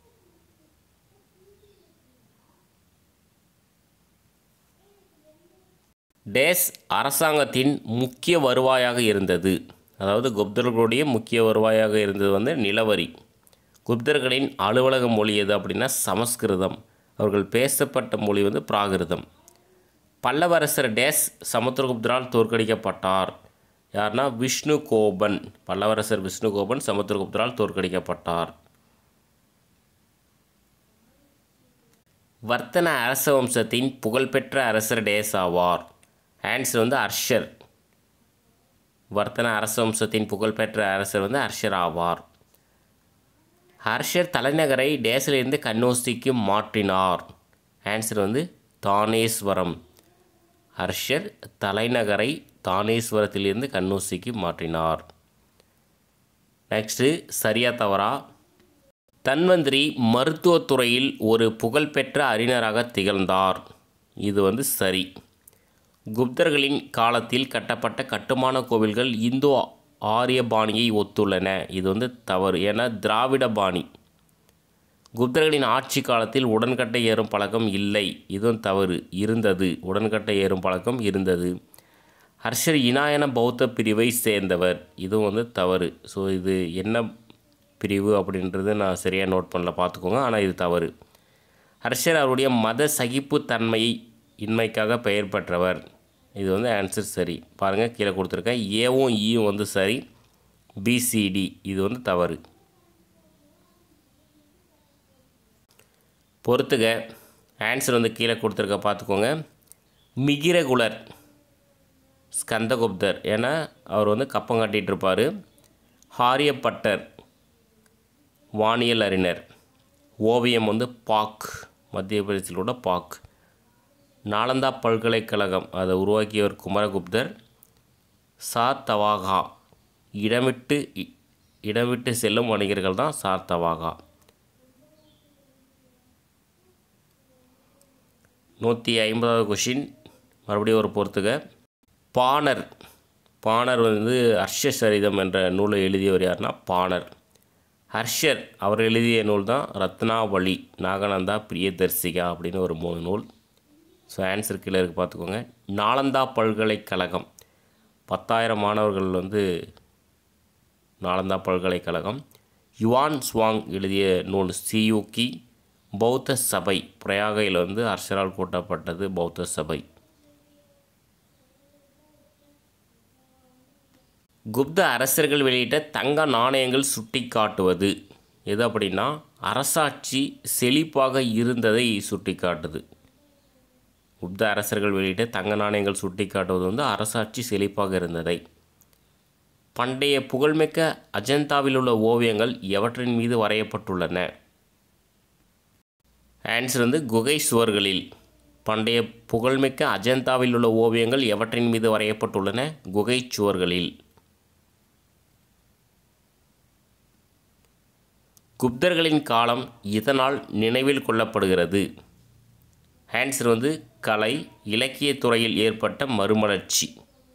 டேஸ் அரசாங்கத்தின் முக்கிய வருவாயாக இருந்தது. அதாவது குப்தர்களுடைய முக்கிய வருவாயாக இருந்தது வந்து நிலவரி. குப்தர்களின் அலுவலக மொழி எது அப்படின்னா சமஸ்கிருதம். அவர்கள் பேசப்பட்ட மொழி வந்து பிராகிருதம். பல்லவரசர் டேஸ் சமுத்திரகுப்தரால் தோற்கடிக்கப்பட்டார். யார்னா விஷ்ணு கோபன். பல்லவரசர் விஷ்ணு கோபன் சமுத்திரகுப்தரால் தோற்கடிக்கப்பட்டார். வர்த்தன அரச வம்சத்தின் புகழ்பெற்ற அரசர் டேஸ் ஆவார். ஆன்சர் வந்து அர்ஷர். வர்த்தன அரச வம்சத்தின் புகழ்பெற்ற அரசர் வந்து அர்ஷர் ஆவார். ஹர்ஷர் தலைநகரை டேஸிலிருந்து கன்னௌஜிக்கு மாற்றினார். ஆன்சர் வந்து தானேஸ்வரம். ஹர்ஷர் தலைநகரை தானேஸ்வரத்திலிருந்து கண்ணூசிக்கு மாற்றினார். நெக்ஸ்ட்டு சரியா தவறா? தன்வந்திரி மருத்துவத்துறையில் ஒரு புகழ்பெற்ற அறிஞராக திகழ்ந்தார். இது வந்து சரி. குப்தர்களின் காலத்தில் கட்டப்பட்ட கட்டுமான கோவில்கள் இந்தோ ஆரிய பாணியை ஒத்துள்ளன. இது வந்து தவறு. ஏன்னா திராவிட பாணி. குப்தர்களின் ஆட்சி காலத்தில் உடன்கட்டை ஏறும் பழக்கம் இல்லை. இதுவும் தவறு. இருந்தது. உடன்கட்டை ஏறும் பழக்கம் இருந்தது. ஹர்ஷர் இனாயன பௌத்த பிரிவை சேர்ந்தவர். இதுவும் வந்து தவறு. ஸோ இது என்ன பிரிவு அப்படின்றது நான் சரியாக நோட் பண்ணல, பார்த்துக்கோங்க. ஆனால் இது தவறு. ஹர்ஷர் அவருடைய மத சகிப்புத்தன்மை இன்மைக்காக பெயர் பெற்றவர். இது வந்து ஆன்சர் சரி. பாருங்கள், கீழே கொடுத்துருக்கேன். ஏவும் ஈயும் வந்து சரி. பிசிடி இது வந்து தவறு. பொறுத்துக. ஆன்சர் வந்து கீழே கொடுத்துருக்க, பார்த்துக்கோங்க. மிகிரகுலர் ஸ்கந்தகுப்தர், ஏன்னா அவர் வந்து கப்பம் கட்டிகிட்டு இருப்பார். ஹாரியப்பட்டர் வானியல் அறிஞர். ஓவியம் வந்து பாக், மத்திய பிரதேசத்தில் உள்ள பாக். நாலந்தா பல்கலைக்கழகம் அதை உருவாக்கியவர் குமரகுப்தர். சார்தவாகா இடமிட்டு இடமிட்டு செல்லும் வணிகர்கள் தான் சார்தவாகா. நூற்றி ஐம்பதாவது கொஷின் மறுபடியும் ஒரு பொறுத்துக. பாணர் பாணர் வந்து ஹர்ஷசரிதம் என்ற நூலை எழுதியவர் யாருன்னா பாணர். ஹர்ஷர் அவர் எழுதிய நூல் தான் ரத்னாவளி, நாகநந்தா, பிரியதர்சிகா அப்படின்னு ஒரு மூணு நூல். ஸோ ஆன்சர் கீழே இருக்குது, பார்த்துக்கோங்க. நாலந்தா பல்கலைக்கழகம் பத்தாயிரம் மாணவர்கள் வந்து நாலந்தா பல்கலைக்கழகம். யுவான் சுவாங் எழுதிய நூல் சியூக்கி. பௌத்த சபை பிரயாகையில் வந்து ஹர்ஷரால் கூட்டப்பட்டது பௌத்த சபை. குப்த அரசர்கள் வெளியிட்ட தங்க நாணயங்கள் சுட்டி காட்டுவது எது அப்படின்னா அரசாட்சி செழிப்பாக இருந்ததை சுட்டி காட்டுது. குப்த அரசர்கள் வெளியிட்ட தங்க நாணயங்கள் சுட்டி காட்டுவது வந்து அரசாட்சி செழிப்பாக இருந்ததை. பண்டைய புகழ்மிக்க அஜந்தாவில் உள்ள ஓவியங்கள் எவற்றின் மீது வரையப்பட்டுள்ளன? ஆன்சர் வந்து குகை சுவர்களில். பண்டைய புகழ்மிக்க அஜந்தாவில் உள்ள ஓவியங்கள் எவற்றின் மீது வரையப்பட்டுள்ளன? குகை சுவர்களில். குப்தர்களின் காலம் இதனால் நினைவில் கொள்ளப்படுகிறது. ஆன்சர் வந்து கலை இலக்கிய துறையில் ஏற்பட்ட மறுமலர்ச்சி.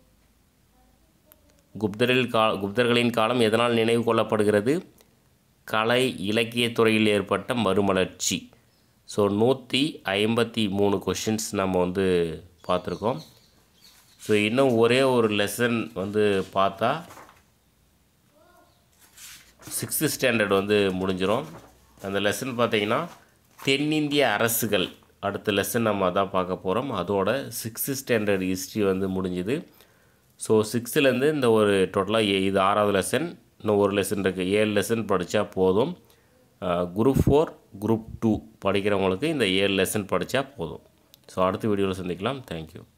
குப்தரில் கா குப்தர்களின் காலம் எதனால் நினைவு கொள்ளப்படுகிறது? கலை இலக்கிய துறையில் ஏற்பட்ட மறுமலர்ச்சி. ஸோ நூற்றி ஐம்பத்தி மூணு கொஷின்ஸ் நம்ம வந்து பார்த்துருக்கோம். ஸோ இன்னும் ஒரே ஒரு லெசன் வந்து பார்த்தா சிக்ஸ்த்து ஸ்டாண்டர்ட் வந்து முடிஞ்சிடும். அந்த லெசன் பார்த்திங்கன்னா தென்னிந்திய அரசுகள். அடுத்த லெசன் நம்ம அதான் பார்க்க போகிறோம். அதோட சிக்ஸ்த்து ஸ்டாண்டர்ட் ஹிஸ்ட்ரி வந்து முடிஞ்சுது. ஸோ சிக்ஸ்த்துலேருந்து இந்த ஒரு டோட்டலாக இது ஆறாவது லெசன், இன்னும் ஒரு லெசன் இருக்குது. ஏழு லெசன் படித்தா போதும். குரூப் ஃபோர் குரூப் டூ படிக்கிறவங்களுக்கு இந்த ஏழு லெசன் படித்தா போதும். ஸோ அடுத்த வீடியோவில் சந்திக்கலாம். தேங்க்யூ.